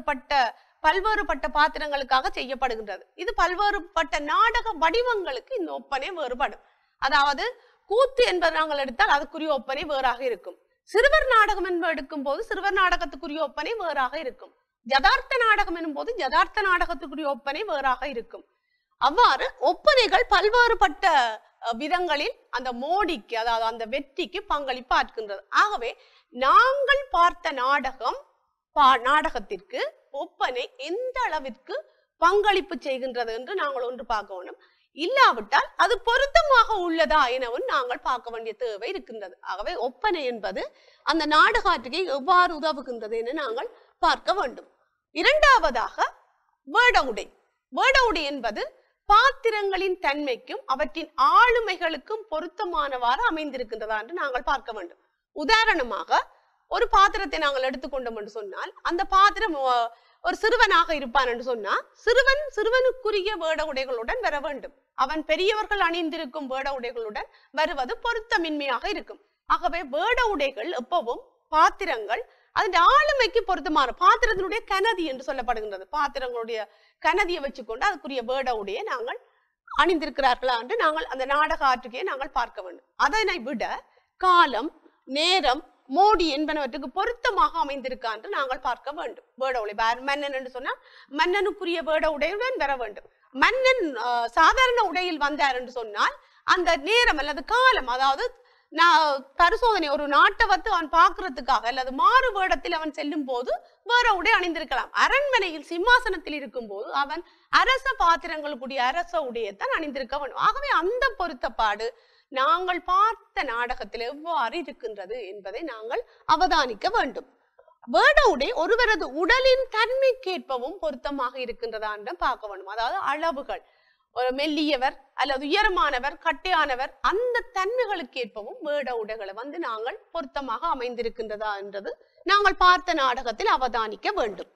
பல்வேறுபட்ட பாத்திரங்களுக்காக செய்யப்படுகின்றது. இது பல்வேறுபட்ட நாடக வடிவங்களுக்கு இந்த ஒப்பனை வேறுபடும். அதாவது கூத்து என்பது நாங்கள் எடுத்தால் அதுக்குரிய ஒப்பனை வேறாக இருக்கும். சிறுவர் நாடகம் என்பது எடுக்கும் போது சிறுவர் நாடகத்துக்குரிய ஒப்பனை வேறாக இருக்கும். யதார்த்த நாடகம் என்னும் போது யதார்த்த நாடகத்துக்குரிய ஒப்பனை வேறாக இருக்கும். அவ்வாறு ஒப்பனைகள் பல்வேறுபட்ட விதங்களில் அந்த மோடிக்கு, அதாவது அந்த வெற்றிக்கு பங்களிப்பு ஆற்றுகின்றது. ஆகவே நாங்கள் பார்த்த நாடகத்திற்கு ஒப்பனை எந்த அளவிற்கு பங்களிப்பு செய்கின்றது என்று நாங்கள் ஒன்று பார்க்கணும். இல்லாவிட்டால் அது பொருத்தமாக உள்ளதா எனவும் நாங்கள் பார்க்க வேண்டிய தேவை இருக்கின்றது. ஆகவே ஒப்பனை என்பது அந்த நாடகாற்றுகை எவ்வாறு உதவுகின்றது என நாங்கள் பார்க்க வேண்டும். இரண்டாவதாக வேடவுடை. வேடவுடை என்பது பாத்திரங்களின் தன்மைக்கும் அவற்றின் ஆளுமைகளுக்கும் பொருத்தமானவாறு அமைந்திருக்கின்றதா என்று நாங்கள் பார்க்க வேண்டும். உதாரணமாக ஒரு பாத்திரத்தை நாங்கள் எடுத்துக்கொண்டோம் என்று சொன்னால், அந்த பாத்திரம் ஒரு சிறுவனாக இருப்பான் என்று சொன்னா, சிறுவனுக்குரிய வேட உடைகளுடன் வர வேண்டும். அவன் பெரியவர்கள் அணிந்திருக்கும் வேட உடைகளுடன் வருவது பொருத்தமின்மையாக இருக்கும். ஆகவே வேட உடைகள் எப்பவும் பாத்திரங்கள் அதன் ஆளுமைக்கு பொருத்தமான பாத்திரத்தினுடைய கனதி என்று சொல்லப்படுகின்றது. பாத்திரங்களுடைய கனதியை வச்சுக்கொண்டு அதுக்குரிய வேட உடையை நாங்கள் அணிந்திருக்கிறார்களா என்று நாங்கள் அந்த நாடக ஆற்றுகையை நாங்கள் பார்க்க வேண்டும். அதனை விட காலம், நேரம், மோடி என்பனவற்றுக்கு பொருத்தமாக அமைந்திருக்கா என்று நாங்கள் பார்க்க வேண்டும். வேட உடை மன்னன் என்று சொன்னால் மன்னனுக்குரிய வேட உடையுடன் வர வேண்டும். மன்னன் சாதாரண உடையில் வந்தார் என்று சொன்னால் அந்த நேரம் அல்லது காலம், அதாவது பரிசோதனை ஒரு நாட்டை வந்து அவன் பார்க்கறதுக்காக அல்லது மாறு வேடத்தில் அவன் செல்லும் போது வேற உடை அணிந்திருக்கலாம். அரண்மனையில் சிம்மாசனத்தில் இருக்கும் போது அவன் அரச பாத்திரங்களுக்குரிய அரச உடையத்தான் அணிந்திருக்க வேண்டும். ஆகவே அந்த பொருத்தப்பாடு நாங்கள் பார்த்த நாடகத்தில் எவ்வாறு இருக்கின்றது என்பதை நாங்கள் அவதானிக்க வேண்டும். வேட உடை ஒருவரது உடலின் தன்மைக்கேற்பவும் பொருத்தமாக இருக்கின்றதா என்று பார்க்க வேண்டும். அதாவது அளவுகள், ஒரு மெல்லியவர் அல்லது உயரமானவர், கட்டையானவர், அந்த தன்மைகளுக்கு ஏற்பவும் வேட உடைகளை வந்து நாங்கள் பொருத்தமாக அமைந்திருக்கின்றதா என்றது நாங்கள் பார்த்த நாடகத்தில் அவதானிக்க வேண்டும்.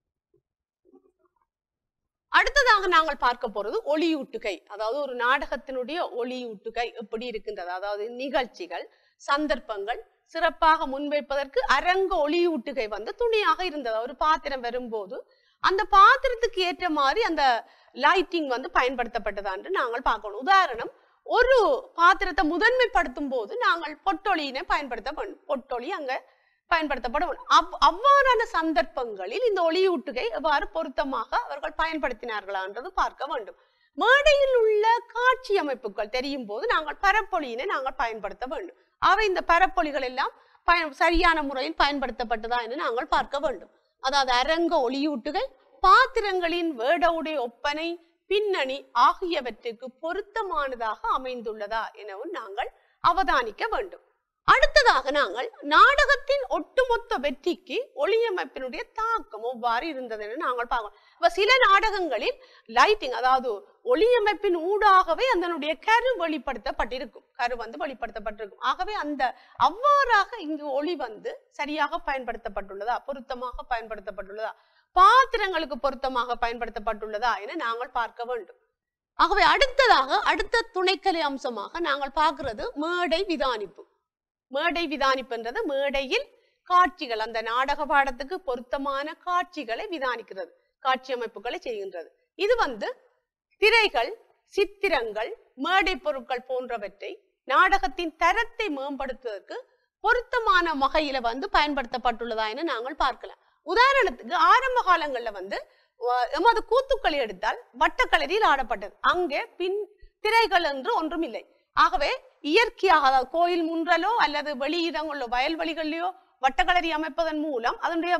அடுத்ததாக நாங்கள் பார்க்க போறது ஒளியூட்டுகை. அதாவது ஒரு நாடகத்தினுடைய ஒளியூட்டுகை எப்படி இருக்கின்றது, அதாவது நிகழ்ச்சிகள், சந்தர்ப்பங்கள் சிறப்பாக முன்வைப்பதற்கு அரங்க ஒளியூட்டுகை வந்து துணையாக இருந்தது. ஒரு பாத்திரம் வரும்போது அந்த பாத்திரத்துக்கு ஏற்ற மாதிரி அந்த லைட்டிங் வந்து பயன்படுத்தப்பட்டதா என்று நாங்கள் பார்க்கணும். உதாரணம், ஒரு பாத்திரத்தை முதன்மைப்படுத்தும் போது நாங்கள் பொட்டொளியினை பயன்படுத்த வேண்டும். பொட்டொளி அங்க பயன்படுத்தப்படும். அவ்வாறான சந்தர்ப்பங்களில் இந்த ஒளியூட்டுகை எவ்வாறு பொருத்தமாக அவர்கள் பயன்படுத்தினார்களா என்றது பார்க்க வேண்டும். மேடையில் உள்ள காட்சி அமைப்புகள் தெரியும் போது நாங்கள் பரப்பொலியினை நாங்கள் பயன்படுத்த வேண்டும். அவை இந்த பரப்பொலிகள் எல்லாம் சரியான முறையில் பயன்படுத்தப்பட்டதா என்று நாங்கள் பார்க்க வேண்டும். அதாவது அரங்க ஒளியூட்டுகை பாத்திரங்களின் வேட உடை ஒப்பனை, பின்னணி ஆகியவற்றுக்கு பொருத்தமானதாக அமைந்துள்ளதா எனவும் நாங்கள் அவதானிக்க வேண்டும். அடுத்ததாக நாங்கள் நாடகத்தின் ஒட்டுமொத்த வெற்றிக்கு ஒளியமைப்பினுடைய தாக்கம் எவ்வாறு இருந்தது என்று நாங்கள் பார்க்கணும். இப்ப சில நாடகங்களில் லைட்டிங், அதாவது ஒளியமைப்பின் ஊடாகவே அதனுடைய கரு வெளிப்படுத்தப்பட்டிருக்கும், கரு வந்து வெளிப்படுத்தப்பட்டிருக்கும். ஆகவே அந்த அவ்வாறாக இங்கு ஒளி வந்து சரியாக பயன்படுத்தப்பட்டுள்ளதா, பொருத்தமாக பயன்படுத்தப்பட்டுள்ளதா, பாத்திரங்களுக்கு பொருத்தமாக பயன்படுத்தப்பட்டுள்ளதா என நாங்கள் பார்க்க வேண்டும். ஆகவே அடுத்த துணைக்கலை அம்சமாக நாங்கள் பார்க்கிறது மேடை விதானிப்பு. மேடை விதானிப்புன்றது மேடையில் காட்சிகள், அந்த நாடக பாடத்துக்கு பொருத்தமான காட்சிகளை விதானிக்கிறது, காட்சி அமைப்புகளை செய்கின்றது. இது வந்து திரைகள், சித்திரங்கள், மேடை பொருட்கள் போன்றவற்றை நாடகத்தின் தரத்தை மேம்படுத்துவதற்கு பொருத்தமான வகையில வந்து பயன்படுத்தப்பட்டுள்ளதா என நாங்கள் பார்க்கலாம். உதாரணத்துக்கு ஆரம்ப காலங்கள்ல வந்து எமது கூத்துக்களை எடுத்தால் வட்டக்களரியில் ஆடப்பட்டது. அங்கே பின் திரைகள் என்று ஒன்றும் இல்லை. ஆகவே இயற்கையாக, அதாவது கோயில் முன்றலோ அல்லது வெளியிடங்களோ வயல்வெளிகளிலோ வட்டக்களரி அமைப்பதன் மூலம் அதனுடைய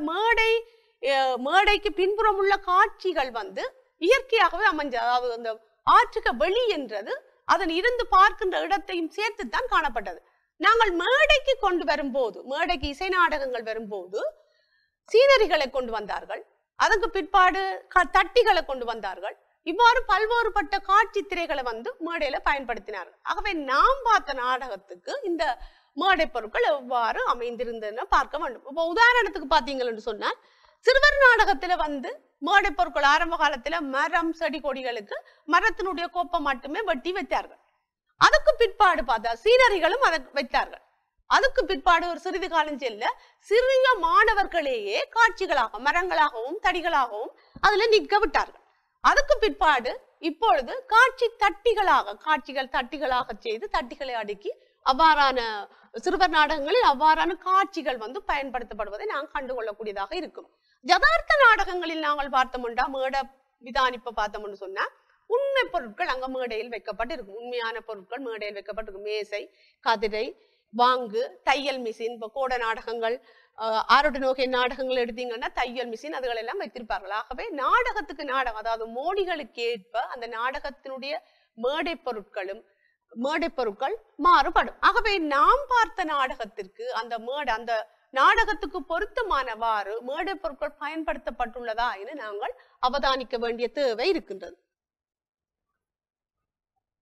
மேடைக்கு பின்புறம் உள்ள காட்சிகள் வந்து இயற்கையாகவே அமைஞ்ச, அதாவது அந்த ஆற்றுக்கு வெளி என்றது அதன் இருந்து பார்க்கின்ற இடத்தையும் சேர்த்துத்தான் காணப்பட்டது. நாங்கள் மேடைக்கு கொண்டு வரும்போது, மேடைக்கு இசை நாடகங்கள் வரும்போது சீனரிகளை கொண்டு வந்தார்கள், அதற்கு பிற்பாடு தட்டிகளை கொண்டு வந்தார்கள். இவ்வாறு பல்வேறுபட்ட காட்சி திரைகளை வந்து மேடையில பயன்படுத்தினார்கள். ஆகவே நாம் பார்த்த நாடகத்துக்கு இந்த மேடை பொருட்கள் எவ்வாறு அமைந்திருந்ததுன்னு பார்க்க வேண்டும். இப்போ உதாரணத்துக்கு பாத்தீங்கன்னு சொன்னா, சிறுவர் நாடகத்துல வந்து மேடை பொருட்கள் ஆரம்ப காலத்துல மரம், செடி, கொடிகளுக்கு மரத்தினுடைய கோப்பை மட்டுமே வெட்டி வைத்தார்கள். அதுக்கு பிற்பாடு பார்த்தா சீனரிகளும் அதை வைத்தார்கள். அதுக்கு பிற்பாடு ஒரு சிறிது காலம் செல்ல சிறிய மாணவர்களையே காட்சிகளாக மரங்களாகவும் தடிகளாகவும் அதுல நிற்க விட்டார்கள். அதுக்கு பிற்பாடு இப்பொழுது காட்சிகள் தட்டிகளாக செய்து தட்டிகளை அடுக்கி அவ்வாறான சிறுவர் நாடகங்களில் அவ்வாறான காட்சிகள் வந்து பயன்படுத்தப்படுவதை நாங்கள் கண்டுகொள்ளக்கூடியதாக இருக்கும். யதார்த்த நாடகங்களில் நாங்கள் பார்த்தோம்னா, மேட விதானிப்பை பார்த்தோம்னு சொன்னா உண்மை பொருட்கள் அங்க மேடையில் வைக்கப்பட்டிருக்கும். உண்மையான பொருட்கள் மேடையில் வைக்கப்பட்டிருக்கும். மேசை, கதிரை, வாங்கு, தையல் மிஷின். இப்போ கோட நாடகங்கள், ஆரோட நோகை நாடகங்கள் எடுத்தீங்கன்னா தையல் மிஷின் அதுகள் எல்லாம் வைத்திருப்பார்கள். ஆகவே நாடகத்துக்கு நாடகம், அதாவது மோடிகளுக்கு ஏற்ப அந்த நாடகத்தினுடைய மேடை பொருட்கள் மாறுபடும். ஆகவே நாம் பார்த்த நாடகத்திற்கு அந்த நாடகத்துக்கு பொருத்தமானவாறு மேடை பொருட்கள் பயன்படுத்தப்பட்டுள்ளதா என நாங்கள் அவதானிக்க வேண்டிய தேவை இருக்கின்றது.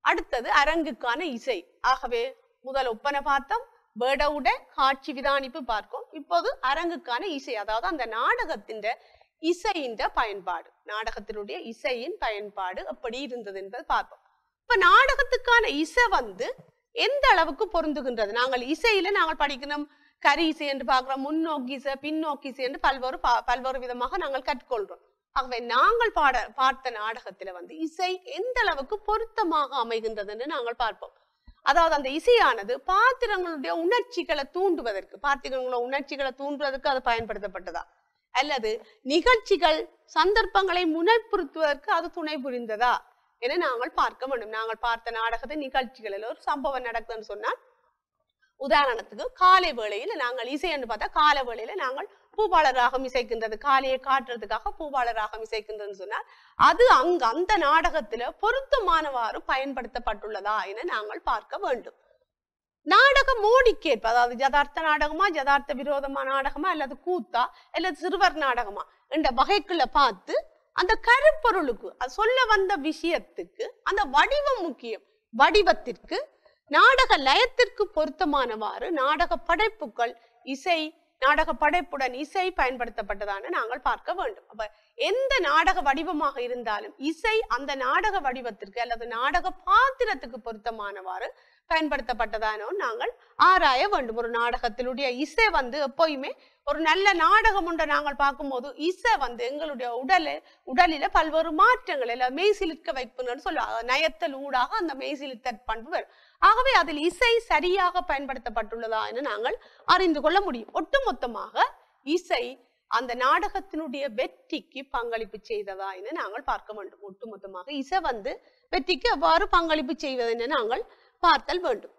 அடுத்தது அரங்குக்கான இசை. ஆகவே முதல் ஒப்பனை பார்த்தோம், வேடவுட காட்சி விதானிப்பு பார்க்கும். இப்போது அரங்குக்கான இசை, அதாவது அந்த நாடகத்தின் இசையின் பயன்பாடு, நாடகத்தினுடைய இசையின் பயன்பாடு எப்படி இருந்தது என்பது பார்ப்போம். இப்ப நாடகத்துக்கான இசை எந்த அளவுக்கு பொருந்துகின்றது? நாங்கள் இசையில நாங்கள் படிக்கணும் கரி இசை என்று பார்க்கிறோம், முன்னோக்கி இசை, பின்னோக்கி இசை என்று பல்வேறு விதமாக நாங்கள் கற்றுக்கொள்றோம். ஆகவே நாங்கள் பார்த்த நாடகத்துல இசை எந்த அளவுக்கு பொருத்தமாக அமைகின்றது என்று நாங்கள் பார்ப்போம். அதாவது அந்த இசையானது பாத்திரங்களுடைய உணர்ச்சிகளை தூண்டுவதற்கு அது பயன்படுத்தப்பட்டதா, அல்லது நிகழ்ச்சிகள் சந்தர்ப்பங்களை முனைப்புறுத்துவதற்கு அது துணை புரிந்ததா என நாங்கள் பார்க்க வேண்டும். நாங்கள் பார்த்த நாடகத்தை நிகழ்ச்சிகளில் ஒரு சம்பவம் நடக்குதுன்னு சொன்னால், உதாரணத்துக்கு காலை வேளையில நாங்கள் இசை என்று பார்த்தா, காலை வேளையில நாங்கள் பூபாளர் ராகம் இசைக்கின்றது, காலையை காட்டுறதுக்காக பூபாளர் ராகம் இசைக்கின்றதுன்னு சொன்னால் அது அந்த நாடகத்துல பொருத்தமானவாறு பயன்படுத்தப்பட்டுள்ளதா என நாங்கள் பார்க்க வேண்டும். நாடக மோடிக்கேற்ப, அதாவது யதார்த்த நாடகமா, யதார்த்த விரோதமா நாடகமா, அல்லது கூத்தா, அல்லது சிறுவர் நாடகமா என்ற வகைக்குள்ள பார்த்து அந்த கருப்பொருளுக்கு, அது சொல்ல வந்த விஷயத்துக்கு அந்த வடிவம் முக்கியம். வடிவத்திற்கு, நாடக லயத்திற்கு பொருத்தமானவாறு நாடக படைப்புகள் இசை, நாடக படைப்புடன் இசை பயன்படுத்தப்பட்டதான நாங்கள் பார்க்க வேண்டும். அப்ப எந்த நாடக வடிவமாக இருந்தாலும் இசை அந்த நாடக வடிவத்திற்கு அல்லது நாடக பாத்திரத்துக்கு பொருத்தமானவாறு பயன்படுத்தப்பட்டதானோ நாங்கள் ஆராய வேண்டும். ஒரு நாடகத்தினுடைய இசை எப்போயுமே ஒரு நல்ல நாடகம் ஒன்றை நாங்கள் பார்க்கும்போது இசை எங்களுடைய உடலில பல்வேறு மாற்றங்கள் எல்லாம் மெய்சிலிர்க்க வைப்புன்னு சொல்லுவாங்க. நயத்தல் ஊடாக அந்த மெய்சிலிர்த்தல் பண்பு வரும். ஆகவே அதில் இசை சரியாக பயன்படுத்தப்பட்டுள்ளதா என்று நாங்கள் அறிந்து கொள்ள முடியும். ஒட்டுமொத்தமாக இசை அந்த நாடகத்தினுடைய வெற்றிக்கு பங்களிப்பு செய்ததா என்று நாங்கள் பார்க்க வேண்டும். ஒட்டுமொத்தமாக இசை வெற்றிக்கு எவ்வாறு பங்களிப்பு செய்வது என்று நாங்கள் பார்த்தல் வேண்டும்.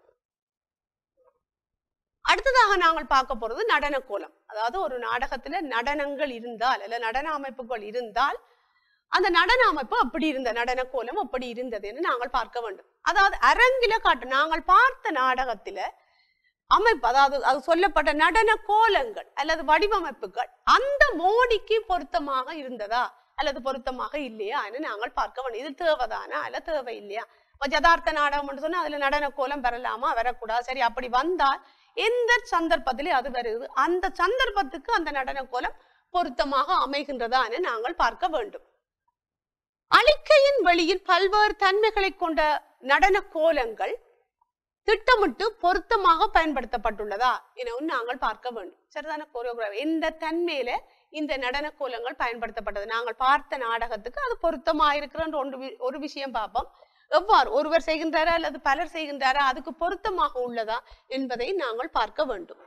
அடுத்ததாக நாங்கள் பார்க்க போறது நடன கோலம். அதாவது ஒரு நாடகத்துல நடனங்கள் இருந்தால், அல்ல நடன அமைப்புகள் இருந்தால், அந்த நடன அமைப்பு அப்படி இருந்த நடன கோலம் அப்படி இருந்தது என்று நாங்கள் பார்க்க வேண்டும். அதாவது அரங்கில நாங்கள் பார்த்த நாடகத்தில அமைப்பு, அதாவது அது சொல்லப்பட்ட நடன கோலங்கள் அல்லது வடிவமைப்புகள் அந்த மோடிக்கு பொருத்தமாக இருந்ததா அல்லது பொருத்தமாக இல்லையா என்று நாங்கள் பார்க்க வேண்டும். இது தேவைதானா அல்ல தேவை இல்லையா? யதார்த்த நாடகம் சொன்னா அதுல நடன கோலம் வரலாமா வரக்கூடாது, சரி அப்படி வந்தால் எந்த சந்தர்ப்பத்திலே அது வருது, அந்த சந்தர்ப்பத்துக்கு அந்த நடன கோலம் பொருத்தமாக அமைகின்றதா என நாங்கள் பார்க்க வேண்டும். அழிக்கையின் வழியில் பல்வேறு தன்மைகளை கொண்ட நடன கோலங்கள் திட்டமிட்டு பொருத்தமாக பயன்படுத்தப்பட்டுள்ளதா எனவும் நாங்கள் பார்க்க வேண்டும். சரிதான கோரியோகிராஃபி எந்த தன்மையில இந்த நடன கோலங்கள் பயன்படுத்தப்பட்டது, நாங்கள் பார்த்த நாடகத்துக்கு அது பொருத்தமாக இருக்கிற ஒரு விஷயம் பார்ப்போம். எவ்வாறு ஒருவர் செய்கின்றாரா அல்லது பலர் செய்கின்றாரா, அதுக்கு பொருத்தமாக உள்ளதா என்பதை நாங்கள் பார்க்க வேண்டும்.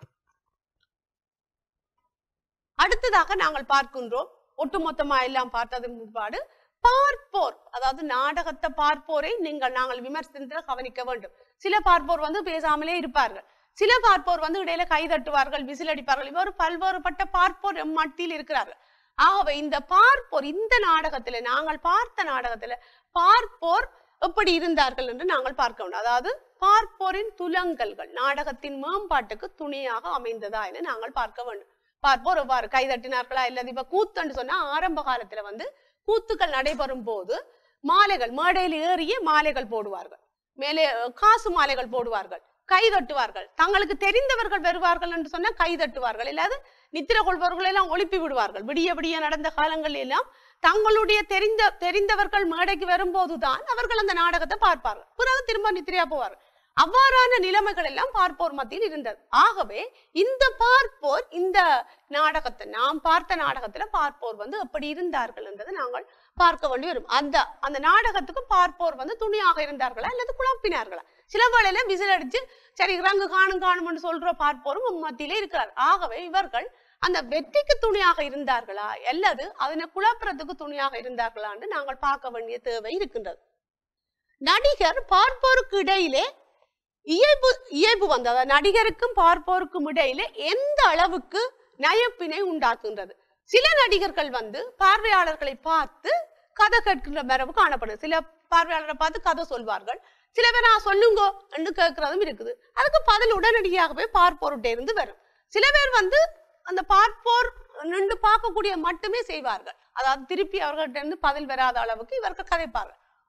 அடுத்ததாக நாங்கள் பார்க்கின்றோம், ஒட்டுமொத்தமா எல்லாம் பார்த்ததன் முன்பாடு பார்ப்போர், அதாவது நாடகத்தை பார்ப்போரை நாங்கள் விமர்சனத்தில் கவனிக்க வேண்டும். சில பார்ப்போர் பேசாமலே இருப்பார்கள், சில பார்ப்போர் இடையில கை தட்டுவார்கள், விசில் அடிப்பார்கள். இவ்வாறு பல்வேறுபட்ட பார்ப்போர் மட்டில் இருக்கிறார்கள். ஆகவே இந்த பார்ப்போர் இந்த நாடகத்துல, நாங்கள் பார்த்த நாடகத்துல பார்ப்போர் எப்படி இருந்தார்கள் என்று நாங்கள் பார்க்க வேண்டும். அதாவது பார்ப்போரின் துலங்கல்கள் நாடகத்தின் மேம்பாட்டுக்கு துணையாக அமைந்ததா என நாங்கள் பார்க்க வேண்டும். பார்ப்போர் எவ்வாறு கை தட்டினார்களா, இல்லது இப்ப கூத்துன்னு சொன்னா ஆரம்ப காலத்துல கூத்துக்கள் நடைபெறும் போது மாலைகள் மேடையில் ஏறிய மாலைகள் போடுவார்கள், மேலே காசு மாலைகள் போடுவார்கள், கை தட்டுவார்கள். தங்களுக்கு தெரிந்தவர்கள் வருவார்கள் என்று சொன்னா கை தட்டுவார்கள், இல்லாது நித்திர கொள்பவர்கள் எல்லாம் ஒழிப்பி விடுவார்கள். விடிய விடிய நடந்த காலங்கள் எல்லாம் தங்களுடைய தெரிந்தவர்கள் மேடைக்கு வரும்போதுதான் அவர்கள் அந்த நாடகத்தை பார்ப்பார்கள், பிறகு திரும்ப நித்திரையா போவார்கள். அவ்வாறான நிலைமைகள் எல்லாம் பார்ப்போர் மத்தியில் இருந்தது. ஆகவே இந்த பார்ப்போர் இந்த நாடகத்தை, நாம் பார்த்த நாடகத்துல பார்ப்போர் எப்படி இருந்தார்கள் என்றதை நாங்கள் பார்க்க வேண்டி வரும். அந்த நாடகத்துக்கு பார்ப்போர் துணியாக இருந்தார்களா அல்லது குழப்பினார்களா? சில வேளையில விசில் அடிச்சு சரி ரங்கு காணும் என்று சொல்ற பார்ப்போரும் மத்தியிலே இருக்கிறார். ஆகவே இவர்கள் அந்த வெற்றிக்கு துணியாக இருந்தார்களா அல்லது அதனை குழப்பறதுக்கு துணியாக இருந்தார்களா என்று நாங்கள் பார்க்க வேண்டிய தேவை இருக்கின்றது. நடிகர் பார்ப்போருக்கு இடையிலே இயல்பு அதாவது நடிகருக்கும் பார்ப்போருக்கும் இடையில எந்த அளவுக்கு நயப்பினை உண்டாக்குகின்றது. சில நடிகர்கள் பார்வையாளர்களை பார்த்து கதை கேட்கின்ற மரபு காணப்படுது. சில பார்வையாளரை பார்த்து கதை சொல்வார்கள், சில பேர் நான் சொல்லுங்கோ என்று கேட்கிறதும் இருக்குது. அதுக்கு பதில் உடனடியாகவே பார்ப்போர்கிட்ட இருந்து வரும். சில பேர் அந்த பார்ப்போர் நின்று பார்க்கக்கூடிய மட்டுமே செய்வார்கள், அதாவது திருப்பி அவர்கள்ட்ட இருந்து பதில் வராத அளவுக்கு இவர்கள் கதைப்பார்கள்.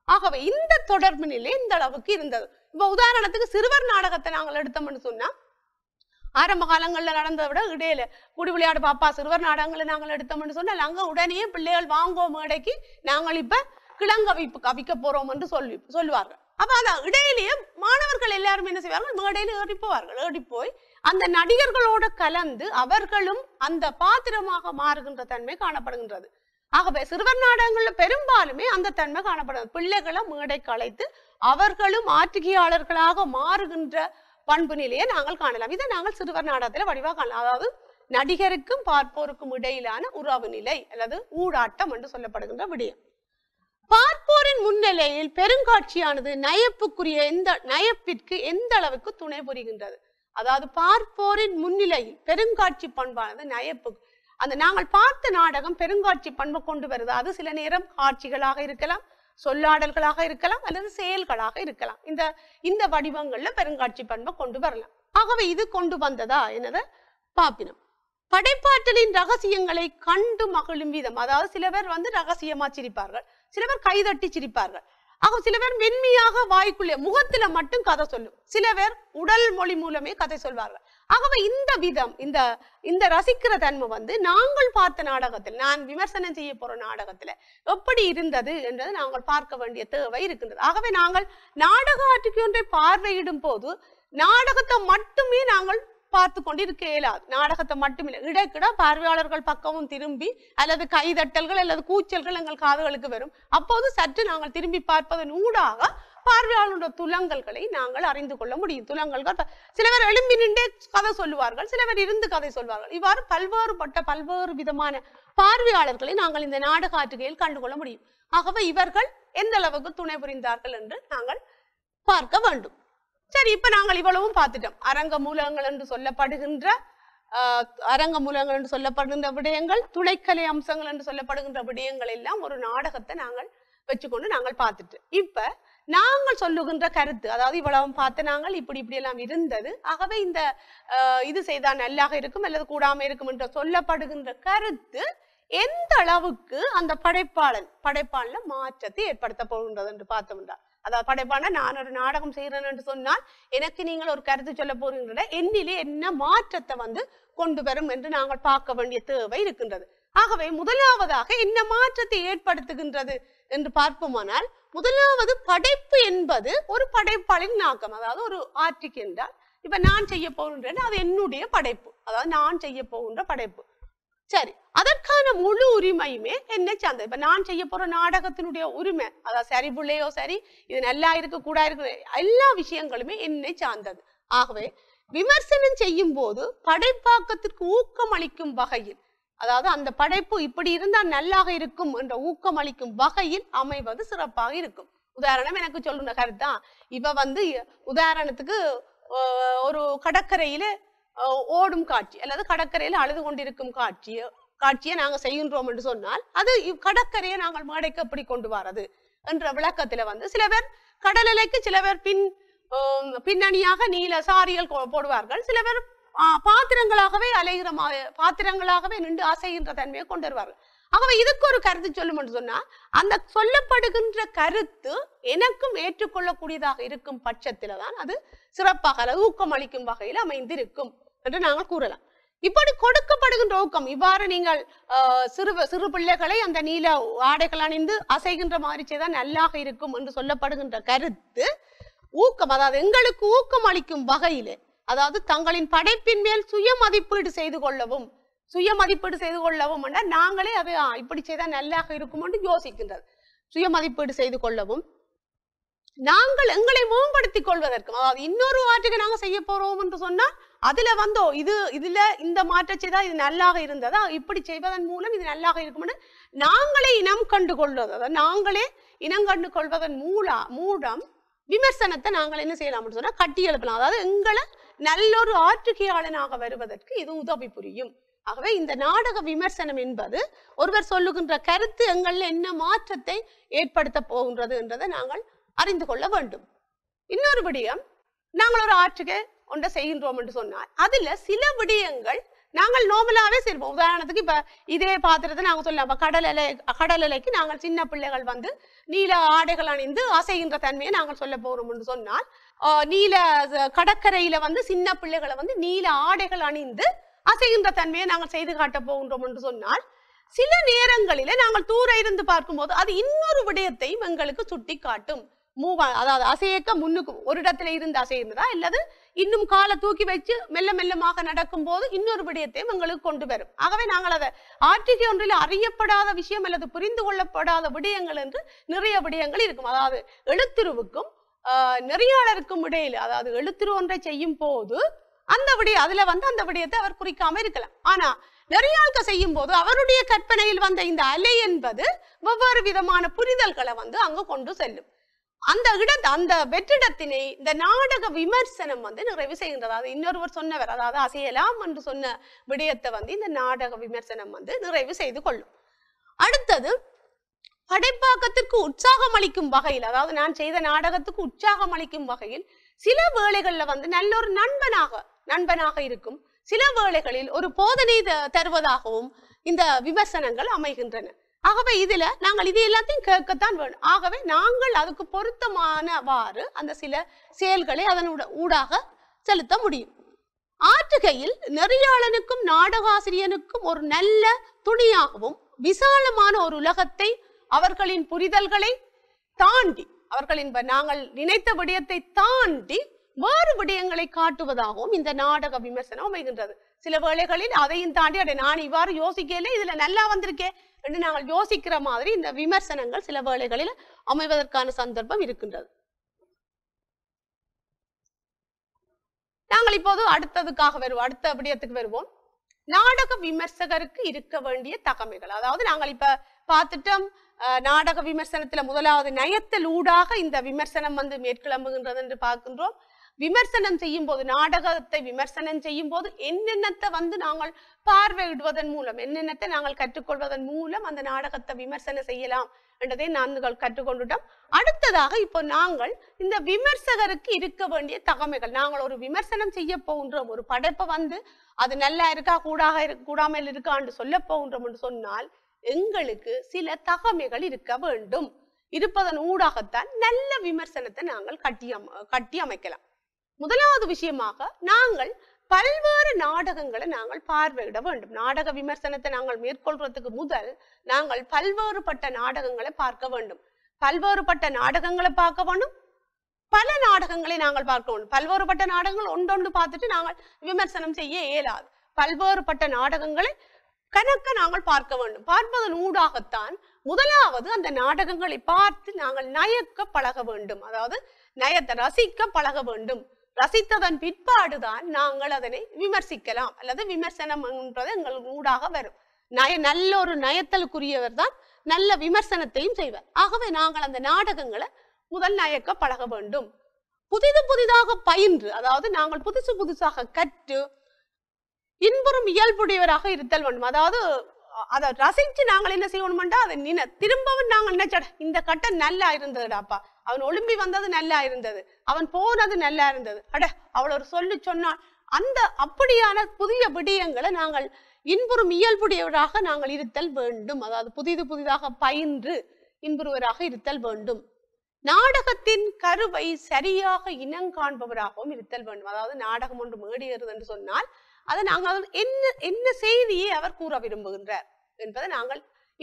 ஆகவே இந்த தொடர்பு நிலை இந்த அளவுக்கு இருந்தது. இப்ப உதாரணத்துக்கு சிறுவர் நாடகத்தை நாங்கள் எடுத்தோம்னு சொன்னா ஆரம்ப காலங்கள்ல நடந்ததை விட இடையில குடி விளையாடு பாப்பா சிறுவர் நாடகங்களை நாங்கள் எடுத்தோம்னு சொன்னால் அங்க உடனே பிள்ளைகள் வாங்கோ மேடைக்கு நாங்கள் இப்ப கிழங்கவிப்பு கவிக்க போறோம் என்று சொல்லுவார்கள். அப்ப அதான் இடையிலேயே மாணவர்கள் எல்லாரும் என்ன செய்வார்கள், மேடையில ஏறி போவார்கள். ஏறி போய் அந்த நடிகர்களோட கலந்து அவர்களும் அந்த பாத்திரமாக மாறுகின்ற தன்மை காணப்படுகின்றது. ஆகவே சிறுவர் நாடகங்கள்ல பெரும்பாலுமே அந்த தன்மை காணப்படுகிறது. பிள்ளைகளை மேடைக்கு அழைத்து அவர்களும் ஆற்றுகையாளர்களாக மாறுகின்ற பண்பு நிலையை நாங்கள் காணலாம். இதை நாங்கள் சிறுவர் நாடகத்துல வடிவாக காணலாம். அதாவது நடிகருக்கும் பார்ப்போருக்கும் இடையிலான உறவு நிலை அல்லது ஊடாட்டம் என்று சொல்லப்படுகின்ற விடயம். பார்ப்போரின் முன்னிலையில் பெருங்காட்சியானது நயப்பிற்கு எந்த அளவுக்கு துணை புரிகின்றது. அதாவது பார்ப்போரின் முன்னிலையில் பெருங்காட்சி பண்பானது நயப்பு, அந்த நாங்கள் பார்த்த நாடகம் பெருங்காட்சி பண்பை கொண்டு வருது. அது சில நேரம் காட்சிகளாக இருக்கலாம், சொல்லாடல்களாக இருக்கலாம், அல்லது செயல்களாக இருக்கலாம். இந்த வடிவங்கள்ல பெருங்காட்சி பண்பை கொண்டு வரலாம். ஆகவே இது கொண்டு வந்ததா என்னத பாப்பினம். படைப்பாற்றலின் ரகசியங்களை கண்டு மகிழும் விதம், அதாவது சில பேர் ரகசியமா சிரிப்பார்கள், சில பேர் கைதட்டி சிரிப்பார்கள். ஆக சில பேர் மென்மையாக வாய்க்குள்ளே முகத்துல மட்டும் கதை சொல்லும், சில பேர் உடல் மொழி மூலமே கதை சொல்வார்கள். ஆகவே இந்த விதம் இந்த ரசிக்கிற தன்மை நாங்கள் பார்த்த நாடகத்தில், நான் விமர்சனம் செய்ய போற நாடகத்துல எப்படி இருந்தது என்றது நாங்கள் பார்க்க வேண்டிய தேவை இருக்கின்றது. ஆகவே நாங்கள் நாடக ஆற்றுக்கு ஒன்றை பார்வையிடும் போது நாடகத்தை மட்டுமே நாங்கள் பார்த்து கொண்டு இருக்க இயலாது. நாடகத்தை மட்டுமில்லை, இடைக்கிட பார்வையாளர்கள் பக்கமும் திரும்பி அல்லது கைதட்டல்கள் அல்லது கூச்சல்கள் எங்கள் காதுகளுக்கு வரும். அப்போது சற்று நாங்கள் திரும்பி பார்ப்பதன் ஊடாக பார்வையாளருடைய துலங்கல்களை நாங்கள் அறிந்து கொள்ள முடியும். துலங்கல்கள் சில பேர் எழும்பி நின்றே கதை சொல்லுவார்கள், சில பேர் இருந்து கதை சொல்வார்கள். இவ்வாறு பல்வேறு விதமான பார்வையாளர்களை நாங்கள் இந்த நாடக ஆற்றுகையில் கண்டுகொள்ள முடியும். ஆகவே இவர்கள் எந்த அளவுக்கு துணை புரிந்தார்கள் என்று நாங்கள் பார்க்க வேண்டும். சரி, இப்ப நாங்கள் இவ்வளவும் பார்த்துட்டோம். அரங்க மூலங்கள் என்று சொல்லப்படுகின்ற விடயங்கள், துணைக்கலை அம்சங்கள் என்று சொல்லப்படுகின்ற விடயங்கள் எல்லாம் ஒரு நாடகத்தை நாங்கள் வச்சுக்கொண்டு நாங்கள் பார்த்துட்டு, இப்ப நாங்கள் சொல்லுகின்ற கருத்து, அதாவது இவ்வளவும் பார்த்து நாங்கள் இப்படி எல்லாம் இருந்தது, ஆகவே இந்த இது செய்தால் நல்லாக இருக்கும் அல்லது கூடாம இருக்கும் என்று சொல்லப்படுகின்ற கருத்து எந்த அளவுக்கு அந்த படைப்பாளன்ல மாற்றத்தை ஏற்படுத்த போகின்றது என்று பார்த்தோம்னா, அதாவது படைப்பான நான் ஒரு நாடகம் செய்கிறேன் என்று சொன்னால் எனக்கு நீங்கள் ஒரு கருத்து சொல்ல போகின்ற என்னிலே என்ன மாற்றத்தை கொண்டு வரும் என்று நாங்கள் பார்க்க வேண்டிய தேவை இருக்கின்றது. ஆகவே முதலாவதாக என்ன மாற்றத்தை ஏற்படுத்துகின்றது என்று பார்ப்போமானால், முதலாவது படைப்பு என்பது ஒரு படைப்பாளின் நாக்கம். அதாவது ஒரு ஆர்டிக் என்றால் இப்ப நான் செய்ய போகின்றேன், அது என்னுடைய படைப்பு, அதாவது நான் செய்ய போகின்ற படைப்பு. சரி, அதற்கான முழு உரிமையுமே என்ன சார்ந்தது. இப்ப நான் செய்ய போற நாடகத்தினுடைய உரிமை, அதாவது சரி பிள்ளையோ சரி, இது நல்லா இருக்கு கூட இருக்கு, எல்லா விஷயங்களுமே என்னை சார்ந்தது. ஆகவே விமர்சனம் செய்யும் போது படைப்பாக்கத்திற்கு ஊக்கம் அளிக்கும் வகையில், அதாவது அந்த படைப்பு இப்படி இருந்தால் நல்லாக இருக்கும் என்ற ஊக்கம் அளிக்கும் வகையில் அமைவது சிறப்பாக இருக்கும். உதாரணம் எனக்கு சொல்லுற கருத்தான், இவ உதாரணத்துக்கு ஒரு கடற்கரையில ஓடும் காட்சி அல்லது கடற்கரையில அழுது கொண்டிருக்கும் காட்சியை நாங்க செய்கின்றோம் என்று சொன்னால், அது கடற்கரையை நாங்கள் மேடைக்கு எப்படி கொண்டு வரது என்ற விளக்கத்துல சில பேர் கடல் அலைக்கு, சில பேர் பின்னணியாக நீல சாரிகள் போடுவார்கள், சில பேர் பாத்திரங்களாகவே பாத்திரங்களாகவே நின்று அசைகின்ற தன்மையை கொண்டு வருவார்கள். ஆகவே இதுக்கு ஒரு கருத்து சொல்லும் என்று சொன்னா, அந்த சொல்லப்படுகின்ற கருத்து எனக்கும் ஏற்றுக்கொள்ளக்கூடியதாக இருக்கும் பட்சத்தில்தான் அது சிறப்பாக அல்லது ஊக்கம் அளிக்கும் வகையில் அமைந்திருக்கும் என்று நாங்கள் கூறலாம். இப்படி கொடுக்கப்படுகின்ற ஊக்கம், இவ்வாறு நீங்கள் சிறு பிள்ளைகளை அந்த நீல ஆடைகள் அணிந்து அசைகின்ற மாதிரி செய்தால் நல்லாக இருக்கும் என்று சொல்லப்படுகின்ற கருத்து ஊக்கம், அதாவது எங்களுக்கு ஊக்கம் அளிக்கும் வகையிலே, அதாவது தங்களின் படைப்பின் மேல் சுய மதிப்பீடு செய்து கொள்ளவும் நாங்களே அதை இப்படி செய்தால் நல்லாக இருக்கும் என்று யோசிக்கின்றது. சுய மதிப்பீடு செய்து கொள்ளவும், நாங்கள் எங்களை மேம்படுத்திக் கொள்வதற்கும், அதாவது இன்னொரு ஆற்றுக்கு நாங்க செய்ய போறோம் என்று சொன்னா அதுல இதுல இந்த மாற்றம் செய்தா இது நல்லாக இருந்ததா, இப்படி செய்வதன் மூலம் இது நல்லாக இருக்கும் நாங்களே இனம் கண்டு கொள்வது, அதாவது நாங்களே இனம் கண்டு கொள்வதன் மூலம் விமர்சனத்தை நாங்கள் என்ன செய்யலாம் சொன்னா கட்டி எழுப்பலாம். அதாவது எங்களை நல்லொரு ஆற்றுகையாளனாக வருவதற்கு இது உதவி புரியும். ஆகவே இந்த நாடக விமர்சனம் என்பது ஒருவர் சொல்லுகின்ற கருத்து எங்கள்ல என்ன மாற்றத்தை ஏற்படுத்த போகின்றது என்றதை நாங்கள் அறிந்து கொள்ள வேண்டும். இன்னொரு விடயம், நாங்கள் ஒரு ஆற்றுகை ஒன்றை செய்கின்றோம் என்று சொன்னால் அதுல சில விடயங்கள் நாங்கள் நார்மலாவே செய்வோம். உதாரணத்துக்கு இப்ப இதே பாத்திரத்தை நாங்க சொல்லலாம், கடலலைக்கு நாங்கள் சின்ன பிள்ளைகள் வந்து நீல ஆடைகள் அணிந்து அசைகின்ற தன்மையை நாங்கள் சொல்ல போறோம் என்று சொன்னால், நீல கடற்கரையில வந்து சின்ன பிள்ளைகளை வந்து நீல ஆடைகள் அணிந்து அசைகின்ற தன்மையை நாங்கள் செய்து காட்ட போகின்றோம் என்று சொன்னால், சில நேரங்களில நாங்கள் தூர இருந்து பார்க்கும்போது அது இன்னொரு விடயத்தையும் எங்களுக்கு சுட்டி காட்டும். அதாவது அசையக்க முன்னுக்கு ஒரு இடத்துல இருந்து அசைகிறதா இல்லது இன்னும் காலை தூக்கி வச்சு மெல்ல மெல்லமாக நடக்கும் போது இன்னொரு விடயத்தையும் எங்களுக்கு கொண்டு வரும். ஆகவே நாங்கள் அதை ஆற்றிகை ஒன்றில் அறியப்படாத விஷயம் அல்லது புரிந்து கொள்ளப்படாத விடயங்கள் என்று நிறைய விடயங்கள் இருக்கும். அதாவது எழுத்துருவுக்கும் நெறியாளருக்கும் இடையில, அதாவது எழுத்துரு ஒன்றை செய்யும் போது அந்த அதுல வந்து அந்த விடயத்தை அவர் குறிக்காம இருக்கலாம். ஆனா நெறியாழ்க செய்யும் போது அவருடைய கற்பனையில் வந்த இந்த அலை என்பது வெவ்வேறு விதமான புரிதல்களை வந்து அங்க கொண்டு செல்லும். அந்த வெற்றிடத்தினை இந்த நாடக விமர்சனம் வந்து நிறைவு செய்கின்றது. அது இன்னொருவர் சொன்னவர், அதாவது அசையலாம் என்று சொன்ன விடயத்தை வந்து இந்த நாடக விமர்சனம் வந்து நிறைவு செய்து கொள்ளும். அடுத்தது படைப்பாக்கத்திற்கு உற்சாகம் அளிக்கும் வகையில், அதாவது நான் செய்த நாடகத்துக்கு உற்சாகம் அளிக்கும் வகையில் சில வேளைகள்ல வந்து நல்ல ஒரு நண்பனாக இருக்கும், சில வேளைகளில் ஒரு போதனை தருவதாகவும் இந்த விமர்சனங்கள் அமைகின்றன. ஆகவே இதுல நாங்கள் இது எல்லாத்தையும் கேட்கத்தான் வேணும். ஆகவே நாங்கள் அதுக்கு பொருத்தமானவாறு அந்த சில செயல்களை அதன் ஊடாக செலுத்த முடியும். ஆற்றுகையில் நெறியாளனுக்கும் நாடகாசிரியனுக்கும் ஒரு நல்ல துணியாகவும் விசாலமான ஒரு உலகத்தை அவர்களின் புரிதல்களை தாண்டி, நாங்கள் நினைத்த விடயத்தை தாண்டி வேறு விடயங்களை காட்டுவதாகவும் இந்த நாடக விமர்சனம் அமைகின்றது. சில வேளைகளில் அதையும் தாண்டி நான் இவ்வாறு யோசிக்கல, இதுல நல்லா வந்திருக்கே என்று நாங்கள் யோசிக்கிற மாதிரி இந்த விமர்சனங்கள் சில வேளைகளில் அமைவதற்கான சந்தர்ப்பம் இருக்கின்றது. நாங்கள் இப்போது அடுத்த விடயத்துக்கு வருவோம். நாடக விமர்சகருக்கு இருக்க வேண்டிய தகமைகள். அதாவது நாங்கள் இப்ப பார்த்துட்டோம், நாடக விமர்சனத்துல முதலாவது நயத்தல் ஊடாக இந்த விமர்சனம் வந்து மேற்கிளம்புகின்றது என்று பார்க்கின்றோம். விமர்சனம் செய்யும் போது, நாடகத்தை விமர்சனம் செய்யும் போது என்னென்னத்தை வந்து நாங்கள் பார்வையிடுவதன் மூலம், என்னென்னத்தை நாங்கள் கற்றுக்கொள்வதன் மூலம் அந்த நாடகத்தை விமர்சனம் செய்யலாம் என்றதை நாங்கள் கற்றுக்கொண்டுட்டோம். அடுத்ததாக இப்போ நாங்கள் இந்த விமர்சகருக்கு இருக்க வேண்டிய தகமைகள், நாங்கள் ஒரு விமர்சனம் செய்ய போகின்றோம், ஒரு படைப்பை வந்து அது நல்லா இருக்கா கூடாமல் இருக்கான்னு சொல்ல போகின்றோம் என்று சொன்னால் எங்களுக்கு சில தகமைகள் இருக்க வேண்டும். இருப்பதன் ஊடாகத்தான் நல்ல விமர்சனத்தை நாங்கள் கட்டி அமைக்கலாம். முதலாவது விஷயமாக நாங்கள் பல்வேறு நாடகங்களை நாங்கள் பார்வையிட வேண்டும். நாடக விமர்சனத்தை நாங்கள் மேற்கொள்றதுக்கு முதல் நாங்கள் பல்வேறுபட்ட நாடகங்களை பார்க்க வேண்டும். பல்வேறுபட்ட நாடகங்களை பார்க்க வேண்டும், பல நாடகங்களை நாங்கள் பார்க்க வேண்டும். பல்வேறுபட்ட நாடகங்கள் ஒன்றொன்று பார்த்துட்டு நாங்கள் விமர்சனம் செய்ய இயலாது. பல்வேறுபட்ட நாடகங்களை கணக்க நாங்கள் பார்க்க வேண்டும். பார்ப்பதன் ஊடாகத்தான் முதலாவது அந்த நாடகங்களை பார்த்து நாங்கள் நயக்க பழக வேண்டும். அதாவது நயத்தை ரசிக்க பழக வேண்டும். ரசித்ததன் பிற்பாடுதான் நாங்கள் அதனை விமர்சிக்கலாம், அல்லது விமர்சனம் என்பது எங்கள் ஊடாக வரும். நல்ல ஒரு நயத்தலுக்குரியவர் தான் நல்ல விமர்சனத்தையும் செய்வார். ஆகவே நாங்கள் அந்த நாடகங்களை முதல் நயக்க பழக வேண்டும். புதிதாக பயின்று, அதாவது நாங்கள் புதுசாக கற்று இன்புறும் இயல்புடையவராக இருத்தல் வேண்டும். அதாவது அதை ரசிச்சு நாங்கள் என்ன செய்யணும்டா, அதை திரும்பவும் நாங்கள் நினைச்சட இந்த கட்டம் நல்லா இருந்ததுடாப்பா, அவன் ஒளிம்பி வந்தது நல்லா இருந்தது, அவன் போனது நல்லா இருந்தது, அவள் ஒரு சொல்லி சொன்னான், அந்த அப்படியான புதிய விடயங்களை நாங்கள் இன்புறும் இயல்புடையவராக நாங்கள் இருத்தல் வேண்டும். அதாவது புதிதாக பயின்று இன்புறுவராக இருத்தல் வேண்டும். நாடகத்தின் கருவை சரியாக இனங்காண்பவராகவும் இருத்தல் வேண்டும். அதாவது நாடகம் ஒன்று மேடியது என்று சொன்னால் அதை நாங்கள் என்ன செய்தியை அவர் கூற விரும்புகின்றார் என்பதை நாங்கள்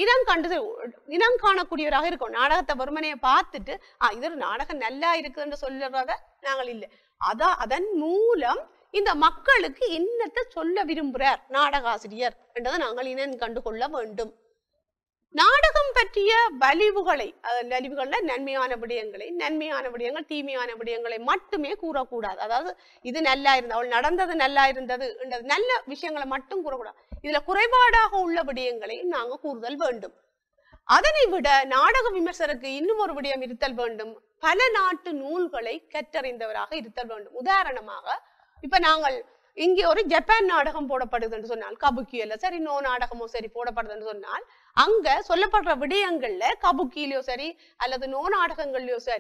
இனம் காணக்கூடியவராக இருக்கோம். நாடகத்தை வறுமனையை பார்த்துட்டு இது ஒரு நாடகம் நல்லா இருக்குது என்று சொல்லுறத நாங்கள் இல்லை. அதன் மூலம் இந்த மக்களுக்கு என்னத்தை சொல்ல விரும்புகிறார் நாடகாசிரியர் என்றதை நாங்கள் இனம் கண்டு கொள்ள வேண்டும். நாடகம் பற்றிய வலிவுகள்ல நன்மையான விடயங்கள் தீமையான விடயங்களை மட்டுமே கூறக்கூடாது. அதாவது இது நல்லா இருந்தது, அவள் நடந்தது நல்லா இருந்தது என்றது நல்ல விஷயங்களை மட்டும் கூறக்கூடாது. இதுல குறைபாடாக உள்ள விடயங்களையும் நாங்க கூறுதல் வேண்டும். அதனை விட நாடக விமர்சகருக்கு இன்னும் ஒரு விடயம் இருத்தல் வேண்டும். பல நாட்டு நூல்களை கற்றறிந்தவராக இருத்தல் வேண்டும். உதாரணமாக இப்ப நாங்கள் இங்கே ஒரு ஜப்பான் நாடகம் போடப்படுது என்று சொன்னால், கபுக்கியில சரி நோ நாடகமோ சரி போடப்படுது என்று சொன்னால், அங்க சொல்லப்படுற விடயங்கள்ல கபுக்கியிலயோ சரி அல்லது நோ நாடகங்கள்லயோ சரி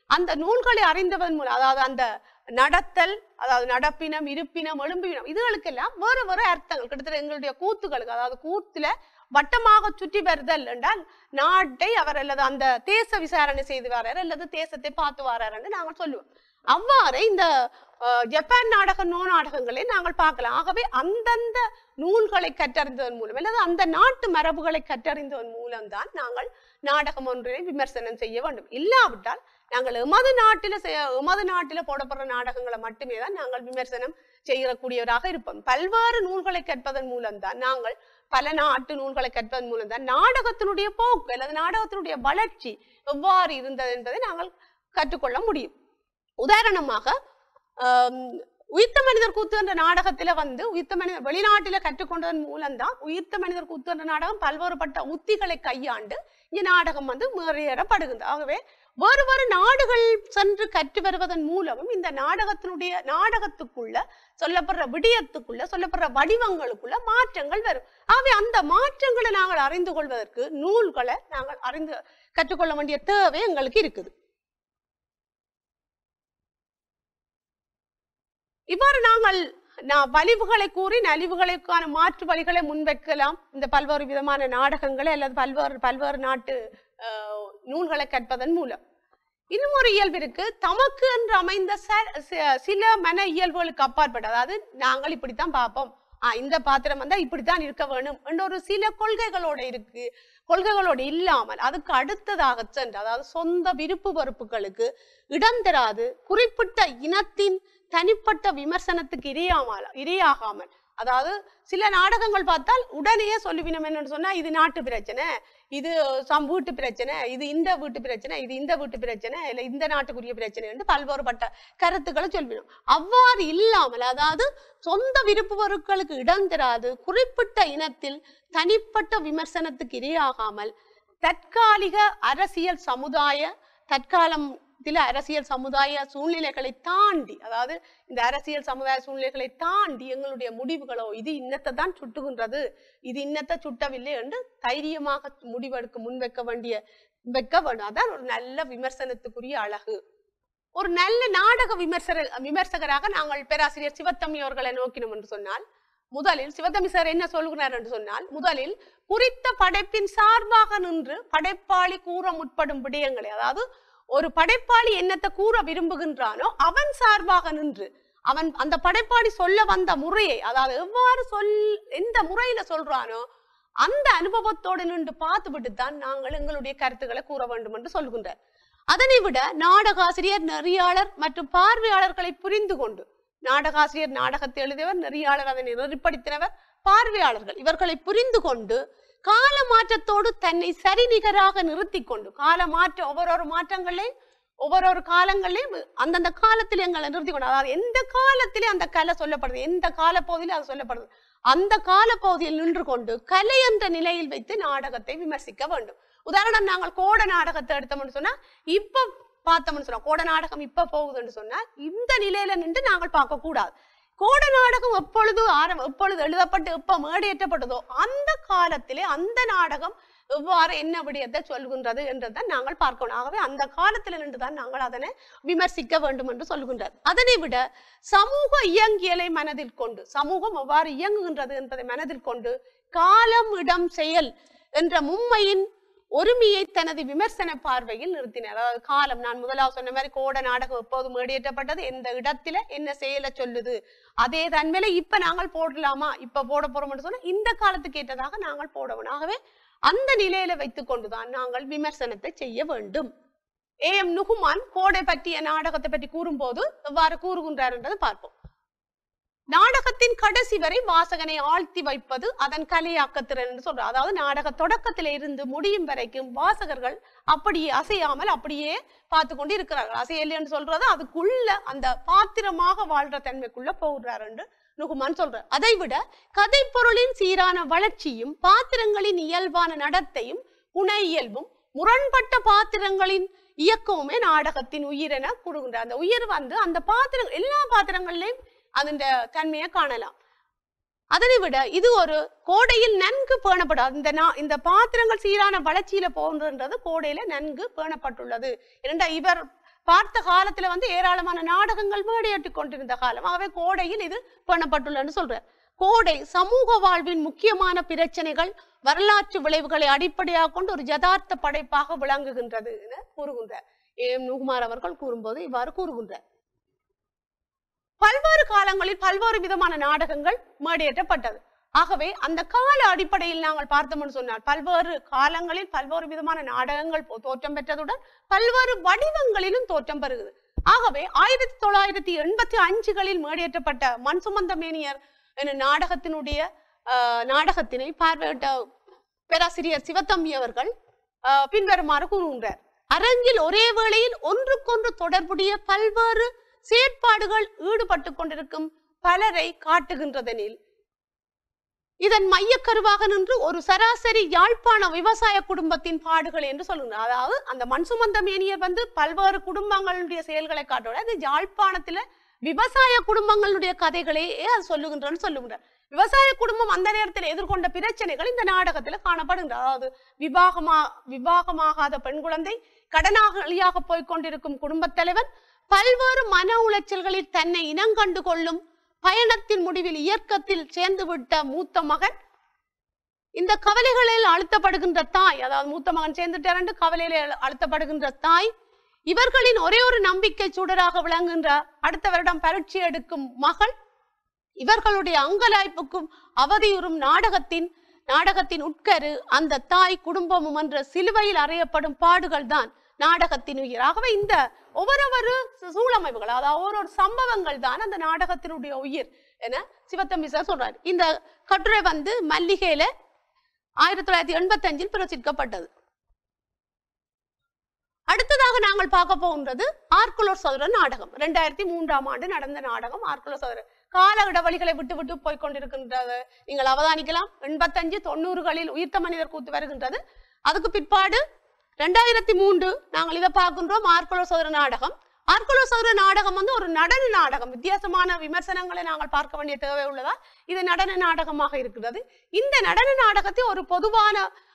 அந்த நூல்களை அறிந்தவன் மூலம், அதாவது அந்த நடத்தல், அதாவது நடப்பினம், இருப்பினம், எழும்பினம், இதுகளுக்கெல்லாம் வேறு வேறு அர்த்தங்கள். கிட்டத்தட்ட எங்களுடைய கூத்துகளுக்கு, அதாவது கூத்துல வட்டமாக சுற்றி வருதல் என்றால் நாட்டை அவர் அல்லது அந்த தேச விசாரணை செய்து வரார் அல்லது தேசத்தை பார்த்து வரார் என்று நாங்கள் சொல்லுவோம். அவ்வாறு இந்த ஜப்பான் நாடக நோ நாடகங்களை நாங்கள் பார்க்கலாம். ஆகவே அந்தந்த நூல்களை கற்றறிந்ததன் மூலம் அல்லது அந்த நாட்டு மரபுகளை கற்றறிந்ததன் மூலம்தான் நாங்கள் நாடகம் ஒன்றை விமர்சனம் செய்ய வேண்டும். இல்லாவிட்டால் நாங்கள் எமது நாட்டில போடப்படுற நாடகங்களை மட்டுமே தான் நாங்கள் விமர்சனம் செய்யக்கூடியவராக இருப்போம். பல்வேறு நூல்களை கற்பதன் மூலம்தான், நாங்கள் பல நாட்டு நூல்களை கற்பதன் மூலம்தான் நாடகத்தினுடைய போக்கு அல்லது நாடகத்தினுடைய வளர்ச்சி எவ்வாறு இருந்தது என்பதை நாங்கள் கற்றுக்கொள்ள முடியும். உதாரணமாக உயிர்த்த மனிதர் கூத்து என்ற நாடகத்துல உயிர்த்த மனிதர் வெளிநாட்டில கற்றுக்கொண்டதன் மூலம்தான் உயிர்த்த மனிதர் கூத்து என்ற நாடகம் பல்வேறுபட்ட உத்திகளை கையாண்டு இங்க நாடகம் முறையேறப்படுகிறது. ஆகவே வேறு வேறு நாடுகள் சென்று கற்று வருவதன் மூலமும் இந்த நாடகத்துக்குள்ள சொல்லப்படுற விடயத்துக்குள்ள சொல்லப்படுற வடிவங்களுக்குள்ள மாற்றங்கள் வரும். ஆகவே அந்த மாற்றங்களை நாங்கள் அறிந்து கொள்வதற்கு நூல்களை நாங்கள் கற்றுக்கொள்ள வேண்டிய தேவை எங்களுக்கு இருக்குது. இவ்வாறு நாங்கள் வலிவுகளை கூறி நலிவுகளுக்கான மாற்று வழிகளை முன்வைக்கலாம். இந்த பல்வேறு விதமான நாடகங்களை அல்லது பல்வேறு நாட்டு நூல்களை கற்பதன் மூலம். இன்னும் ஒரு இயல்பு இருக்கு, தமக்கு என்று அமைந்த சில மன இயல்புகளுக்கு அப்பாற்பட்ட, அதாவது நாங்கள் இப்படித்தான் பார்ப்போம், இந்த பாத்திரம் வந்தா இப்படித்தான் இருக்க வேணும் என்ற ஒரு சில கொள்கைகளோடு இல்லாமல் அதுக்கு அடுத்ததாக சென்று, அதாவது சொந்த விருப்பு வெறுப்புகளுக்கு இடம் தராது, குறிப்பிட்ட இனத்தின் தனிப்பட்ட விமர்சனத்துக்கு இரையாகாமல், அதாவது சில நாடகங்கள் பார்த்தால் உடனே சொல்லுவினம் என்னன்னு சொன்னா, இது நாட்டு பிரச்சனை, இது வீட்டு பிரச்சனை, இது இந்த வீட்டு பிரச்சனை, இது இந்த வீட்டு பிரச்சனை, இல்ல இந்த நாட்டுக்குரிய பிரச்சனை என்று பல்வேறுபட்ட கருத்துக்களை சொல்வினோம். அவ்வாறு இல்லாமல், அதாவது சொந்த விருப்பு வெறுப்புகளுக்கு இடம் தராது, குறிப்பிட்ட இனத்தில் தனிப்பட்ட விமர்சனத்துக்கு இரையாகாமல், தற்காலிக அரசியல் சமுதாய சூழ்நிலைகளை தாண்டி, அதாவது இந்த அரசியல் சமுதாய சூழ்நிலைகளை தாண்டி எங்களுடைய முடிவுகளோ இது இன்னத்தை தான் சுட்டுகின்றது, இது இன்னத்தை சுட்டவில்லை என்று தைரியமாக முடிவெடுக்க முன்வைக்க வேண்டும். அதான் ஒரு நல்ல விமர்சனத்துக்குரிய அழகு. ஒரு நல்ல நாடக விமர்சகராக நாங்கள் பேராசிரியர் சிவத்தம்பி அவர்களை நோக்கினோம் என்று சொன்னால், முதலில் சிவத்தம்பி சார் என்ன சொல்கிறார் என்று சொன்னால், முதலில் குறித்த படைப்பின் சார்பாக நின்று படைப்பாளி கூற முற்படும் விடயங்களை, அதாவது ஒரு படைப்பாளி என்னத்தை கூற விரும்புகின்றானோ அவன் சார்பாக நின்று அவன் அந்த படைப்பாளி சொல்ல வந்த முறையை, அதாவது எவ்வாறு எந்த முறையில சொல்றானோ அந்த அனுபவத்தோடு நின்று பார்த்து விட்டுத்தான் நாங்கள் எங்களுடைய கருத்துக்களை கூற வேண்டும் என்று சொல்கின்றார். அதனை விட நாடகாசிரியர், நெறியாளர் மற்றும் பார்வையாளர்களை புரிந்து கொண்டு, நாடகாசிரியர் நாடகத்தை எழுதியவர், நெறியாளர் அதனை நெறிப்படுத்தினவர், பார்வையாளர்கள் இவர்களை புரிந்து கொண்டு கால மாற்றத்தோடு தன்னை சரிநிகராக நிறுத்தி கொண்டு, ஒவ்வொரு காலங்களையும் அந்தந்த காலத்திலே எங்களை நிறுத்தி கொண்டு, அதாவது எந்த காலத்திலே அந்த கலை சொல்லப்படுது, எந்த காலப்பகுதியில அது சொல்லப்படுது, அந்த காலப்பகுதியில் நின்று கொண்டு கலை என்ற நிலையில் வைத்து நாடகத்தை விமர்சிக்க வேண்டும். உதாரணம், நாங்கள் கோட நாடகத்தை எடுத்தோம்னு சொன்னா, இப்ப பார்த்தோம்னு சொன்னா, கோட நாடகம் இப்ப போகுதுன்னு சொன்னா இந்த நிலையில நின்று நாங்கள் பார்க்க கூடாது. கோட நாடகம் எப்பொழுது எழுதப்பட்டு எப்ப மேடையேற்றப்பட்டதோ அந்த காலத்திலே அந்த நாடகம் எவ்வாறு என்ன விடயத்தை சொல்கின்றது என்றுதான் நாங்கள் பார்க்கணும். ஆகவே அந்த காலத்தில் நின்றுதான் நாங்கள் அதனை விமர்சிக்க வேண்டும் என்று சொல்கின்றார். அதனை விட சமூக இயங்கியலை மனதில் கொண்டு, சமூகம் எவ்வாறு இயங்குகின்றது என்பதை மனதில் கொண்டு, காலம், இடம், செயல் என்ற மும்மையின் ஒருமையை தனது விமர்சன பார்வையில் நிறுத்தினார். அதாவது காலம், நான் முதலாவது சொன்ன மாதிரி கோட நாடகம் எப்போது மேடியேற்றப்பட்டது, எந்த இடத்துல என்ன செயலை சொல்லுது, அதே தன்மையில இப்ப நாங்கள் போடலாமா, இப்ப போட போறோம்னு சொன்னா இந்த காலத்துக்கு ஏற்றதாக நாங்கள் போடணும். ஆகவே அந்த நிலையில வைத்துக் கொண்டுதான் நாங்கள் விமர்சனத்தை செய்ய வேண்டும். A.M. நுகுமான் கோடை பற்றிய நாடகத்தை பற்றி கூறும்போது எவ்வாறு கூறுகின்றார் என்பதை பார்ப்போம். நாடகத்தின் கடைசி வரை வாசகனை ஆழ்த்தி வைப்பது அதன் கலையாக்கத்திறன் என்று சொல்றார். அதாவது நாடக தொடக்கத்தில இருந்து முடியும் வரைக்கும் வாசகர்கள் அப்படியே அசையாமல் அப்படியே பார்த்து கொண்டு இருக்கிறார்கள். அசையலை என்று சொல்றது அதுக்குள்ள அந்த பாத்திரமாக வாழ்ற தன்மைக்குள்ள போகிறார் என்று நுகுமான் சொல்றார். அதைவிட கதை பொருளின் சீரான வளர்ச்சியும் பாத்திரங்களின் இயல்பான நடத்தையும் புனை இயல்பும் முரண்பட்ட பாத்திரங்களின் இயக்கமுமே நாடகத்தின் உயிர் என கூறுகின்றார். அந்த உயிர் அந்த பாத்திரங்கள் எல்லா பாத்திரங்களிலையும் அதன் தன்மையை காணலாம். அதனை விட இது ஒரு கோடையில் நன்கு பேணப்படும். இந்த பாத்திரங்கள் சீரான வளர்ச்சியில போன்றது கோடையில நன்கு பேணப்பட்டுள்ளது. இரண்டா இவர் பார்த்த காலத்துல வந்து ஏராளமான நாடகங்கள் மேடையேற்றி கொண்டிருந்த காலம். ஆகவே கோடையில் இது பண்ணப்பட்டுள்ளன்னு சொல்றார். கோடை சமூக வாழ்வின் முக்கியமான பிரச்சனைகள் வரலாற்று விளைவுகளை அடிப்படையாக கொண்டு ஒரு யதார்த்த படைப்பாக விளங்குகின்றது என கூறுகின்றார். நுகுமார் அவர்கள் கூறும்போது இவ்வாறு கூறுகின்றார். பல்வேறு காலங்களில் பல்வேறு விதமான நாடகங்கள் மேடையேற்றப்பட்டது. ஆகவே அந்த கால அடிப்படையில் நாங்கள் பார்த்தோம்னு சொன்னால் பல்வேறு காலங்களில் பல்வேறு விதமான நாடகங்கள் தோற்றம் பெற்றதுடன் பல்வேறு வடிவங்களிலும் தோற்றம் பெறுகிறது. ஆகவே 1985களில் மேடையேற்றப்பட்ட மண் சுமந்த மேனியர் என நாடகத்தினை பார்வையிட்ட பேராசிரியர் சிவத்தம்பி அவர்கள் பின்வருமாறு கூறுகின்றார். அரங்கில் ஒரே வேளையில் ஒன்றுக்கொன்று தொடர்புடைய பல்வேறு செயற்பாடுகள் ஈடுபட்டு கொண்டிருக்கும் பலரை காட்டுகின்றதெனில் இதன் மையக்கருவாக நின்று ஒரு சராசரி யாழ்ப்பாண விவசாய குடும்பத்தின் பாடுகள் என்று சொல்லுகிறார். அதாவது அந்த மண் சுமந்த மேனியர் வந்து பல்வேறு குடும்பங்களுடைய செயல்களை காட்டோட அது யாழ்ப்பாணத்துல விவசாய குடும்பங்களுடைய கதைகளையே அது சொல்லுகின்றார். விவசாய குடும்பம் அந்த நேரத்தில் எதிர்கொண்ட பிரச்சனைகள் இந்த நாடகத்துல காணப்படுகின்றது. அதாவது விவாகமாகாத பெண் குழந்தை, கடனாளியாக போய்கொண்டிருக்கும் குடும்பத் தலைவர், பல்வேறு மன உளைச்சல்களில் தன்னை இனங்கண்டு கொள்ளும், பயணத்தின் முடிவில் இயக்கத்தில் சேர்ந்துவிட்ட மூத்த மகன், இந்த கவலைகளில் அழுத்தப்படுகின்ற தாய், அதாவது மூத்த மகன் சேர்ந்துட்டார் கவலையில அழுத்தப்படுகின்ற தாய், இவர்களின் ஒரே ஒரு நம்பிக்கை சுடராக விளங்குகின்ற அடுத்த வருடம் பரீட்சை எடுக்கும் மகள், இவர்களுடைய அங்கலாய்ப்புக்கும் அவதியுறும் நாடகத்தின் உட்கரு அந்த தாய் குடும்பமும் என்ற சிலுவையில் அறையப்படும் பாடுகள் தான் நாடகத்தின் உயிர். ஆகவே இந்த ஒவ்வொரு சூழமைவுகள், அதாவது ஒவ்வொரு சம்பவங்கள் தான் அந்த நாடகத்தினுடைய உயிர் என சிவத்தம்பி சார் சொல்றாரு. இந்த கட்டுரை வந்து மல்லிகையில 1985 பிரசிக்கப்பட்டது. அடுத்ததாக நாங்கள் பார்க்க போகின்றது ஆர்குலர் சதுர நாடகம். 2003ஆம் ஆண்டு நடந்த நாடகம் ஆர்குலர் சதுர. கால இடைவெளிகளை விட்டு போய்கொண்டிருக்கின்றது நீங்கள் அவதானிக்கலாம். 85, 90களில் உயிர்த்த மனிதர் கூத்து வருகின்றது. அதுக்கு பிற்பாடு 2003 நாங்கள் இதை பார்க்கின்றோம் ஆர்குலர் சதுர நாடகம். ஆர்குலர் சதுர நாடகம் வந்து ஒரு நடன நாடகம். வித்தியாசமான விமர்சனங்களை நாங்கள் பார்க்க வேண்டிய தேவை உள்ளதா. இது நடன நாடகமாக இருக்கிறது. இந்த நடன நாடகத்தை ஒரு பொதுவான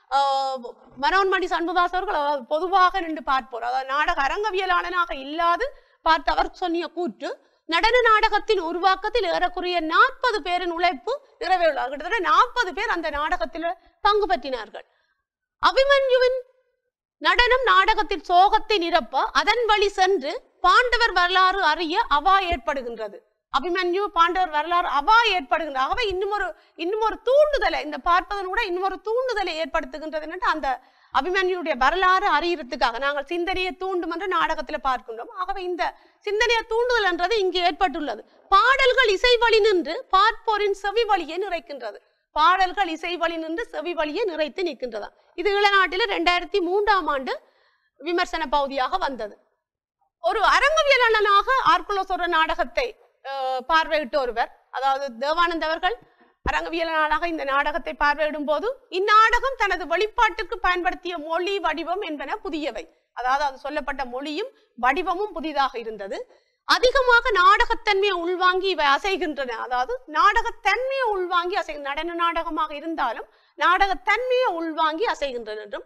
மனோன்மணி சண்முகதாஸ் அவர்கள் பொதுவாக நின்று பார்ப்போர், அதாவது நாடக அரங்கவியலாளனாக இல்லாது பார்த்தவர் சொன்னிய கூற்று, நடன நாடகத்தின் உருவாக்கத்தில் ஏறக்குறைய 40 பேரின் உழைப்பு நிறைவேறுள்ளார். கிட்டத்தட்ட 40 பேர் அந்த நாடகத்தில் பங்கு பற்றினார்கள். அபிமன்யுவின் நடனம் நாடகத்தில் சோகத்தை நிரப்ப அதன் வழி சென்று பாண்டவர் வரலாறு அறிய அவா ஏற்படுகின்றது. அபிமன்யு பாண்டவர் வரலாறு அவா ஏற்படுகின்ற. ஆகவே இன்னும் ஒரு தூண்டுதலை இந்த பார்ப்பதன் கூட இன்னொரு தூண்டுதலை ஏற்படுத்துகின்றது என்று அந்த அபிமன்யுடைய வரலாறு அறியறதுக்காக நாங்கள் சிந்தனையை தூண்டும் என்று நாடகத்துல பார்க்கின்றோம். ஆகவே இந்த சிந்தனையை தூண்டுதல் என்றது இங்கே ஏற்பட்டுள்ளது. பாடல்கள் இசை வழி நின்று பார்ப்போரின் செவி வழியை நிறைக்கின்றது. பாடல்கள் இசை வழி நின்று செவி வழியை நிறைத்து நிற்கின்றதா. இது இளநாட்டில 2003ஆம் ஆண்டு விமர்சன பகுதியாக வந்தது. ஒரு அரங்கவியலாளனாக ஆர்குலர் சதுர நாடகத்தை பார்வையிட்ட ஒருவர், அதாவது தேவானந்த் அவர்கள் அரங்கவியலாளராக இந்த நாடகத்தை பார்வையிடும் போது இந்நாடகம் தனது வெளிப்பாட்டுக்கு பயன்படுத்திய மொழி வடிவம் என்பன புதியவை. அதாவது அது சொல்லப்பட்ட மொழியும் வடிவமும் புதிதாக இருந்தது. அதிகமாக நாடகத்தன்மையை உள்வாங்கி இவை அசைகின்றன. அதாவது நாடகத்தன்மையை உள்வாங்கி நடன நாடகமாக இருந்தாலும் நாடகத்தன்மையை உள்வாங்கி அசைகின்றன என்றும்,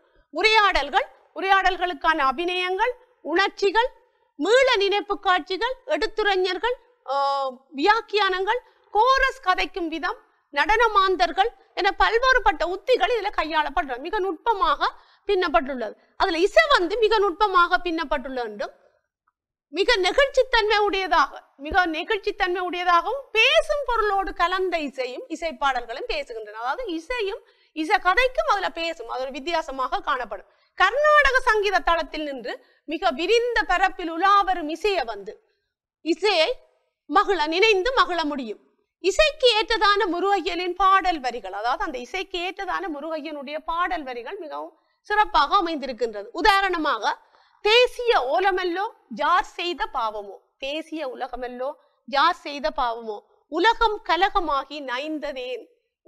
உரையாடல்களுக்கான அபிநயங்கள், உணர்ச்சிகள், மீள நினைப்பு காட்சிகள், எடுத்துரைஞர்கள், வியாக்கியானங்கள், கோரஸ் கதைக்கும் விதம், நடனமாந்தர்கள் என பல்வேறுபட்ட உத்திகள் இதுல கையாளப்படுறது. மிக நுட்பமாக பின்னப்பட்டுள்ளது. அதுல இசை வந்து மிக நுட்பமாக பின்னப்பட்டுள்ளது என்றும், மிக நெகிழ்ச்சித்தன்மை உடையதாகவும் பேசும் பொருளோடு கலந்த இசை பாடல்களும் பேசுகின்றன. அதாவது இசை கதைக்கும் அதுல பேசும். அது ஒரு வித்தியாசமாக காணப்படும். கர்நாடக சங்கீத தளத்தில் நின்று மிக விரிந்த பரப்பில் உலாவரும் இசையை நினைந்து மகிழ முடியும். இசைக்கு ஏற்றதான முருகையனின் பாடல் வரிகள், அதாவது அந்த இசைக்கு ஏற்றதான முருகையனுடைய பாடல் வரிகள் மிகவும் சிறப்பாக அமைந்திருக்கின்றது. உதாரணமாக, தேசிய ஓலமெல்லோ ஜார் செய்த பாவமோ, தேசிய உலகமெல்லோ ஜார் செய்த பாவமோ, உலகம் கலகமாகி நைந்ததேன்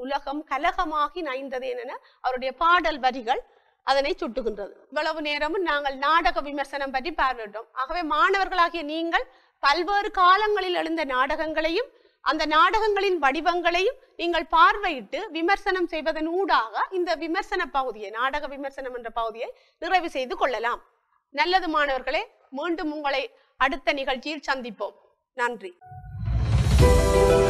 என அவருடைய பாடல் வரிகள் அதனை சுட்டுகின்றது. இவ்வளவு நேரமும் நாங்கள் நாடக விமர்சனம் பற்றி பார்வையிட்டோம். ஆகவே மாணவர்களாகிய நீங்கள் பல்வேறு காலங்களில் எழுந்த நாடகங்களையும் அந்த நாடகங்களின் வடிவங்களையும் நீங்கள் பார்வையிட்டு விமர்சனம் செய்வதன் ஊடாக இந்த விமர்சன பகுதியை, நாடக விமர்சனம் என்ற பகுதியை நிறைவு செய்து கொள்ளலாம். நல்லது மாணவர்களே. மீண்டும் உங்களை அடுத்த நிகழ்ச்சியில் சந்திப்போம். நன்றி.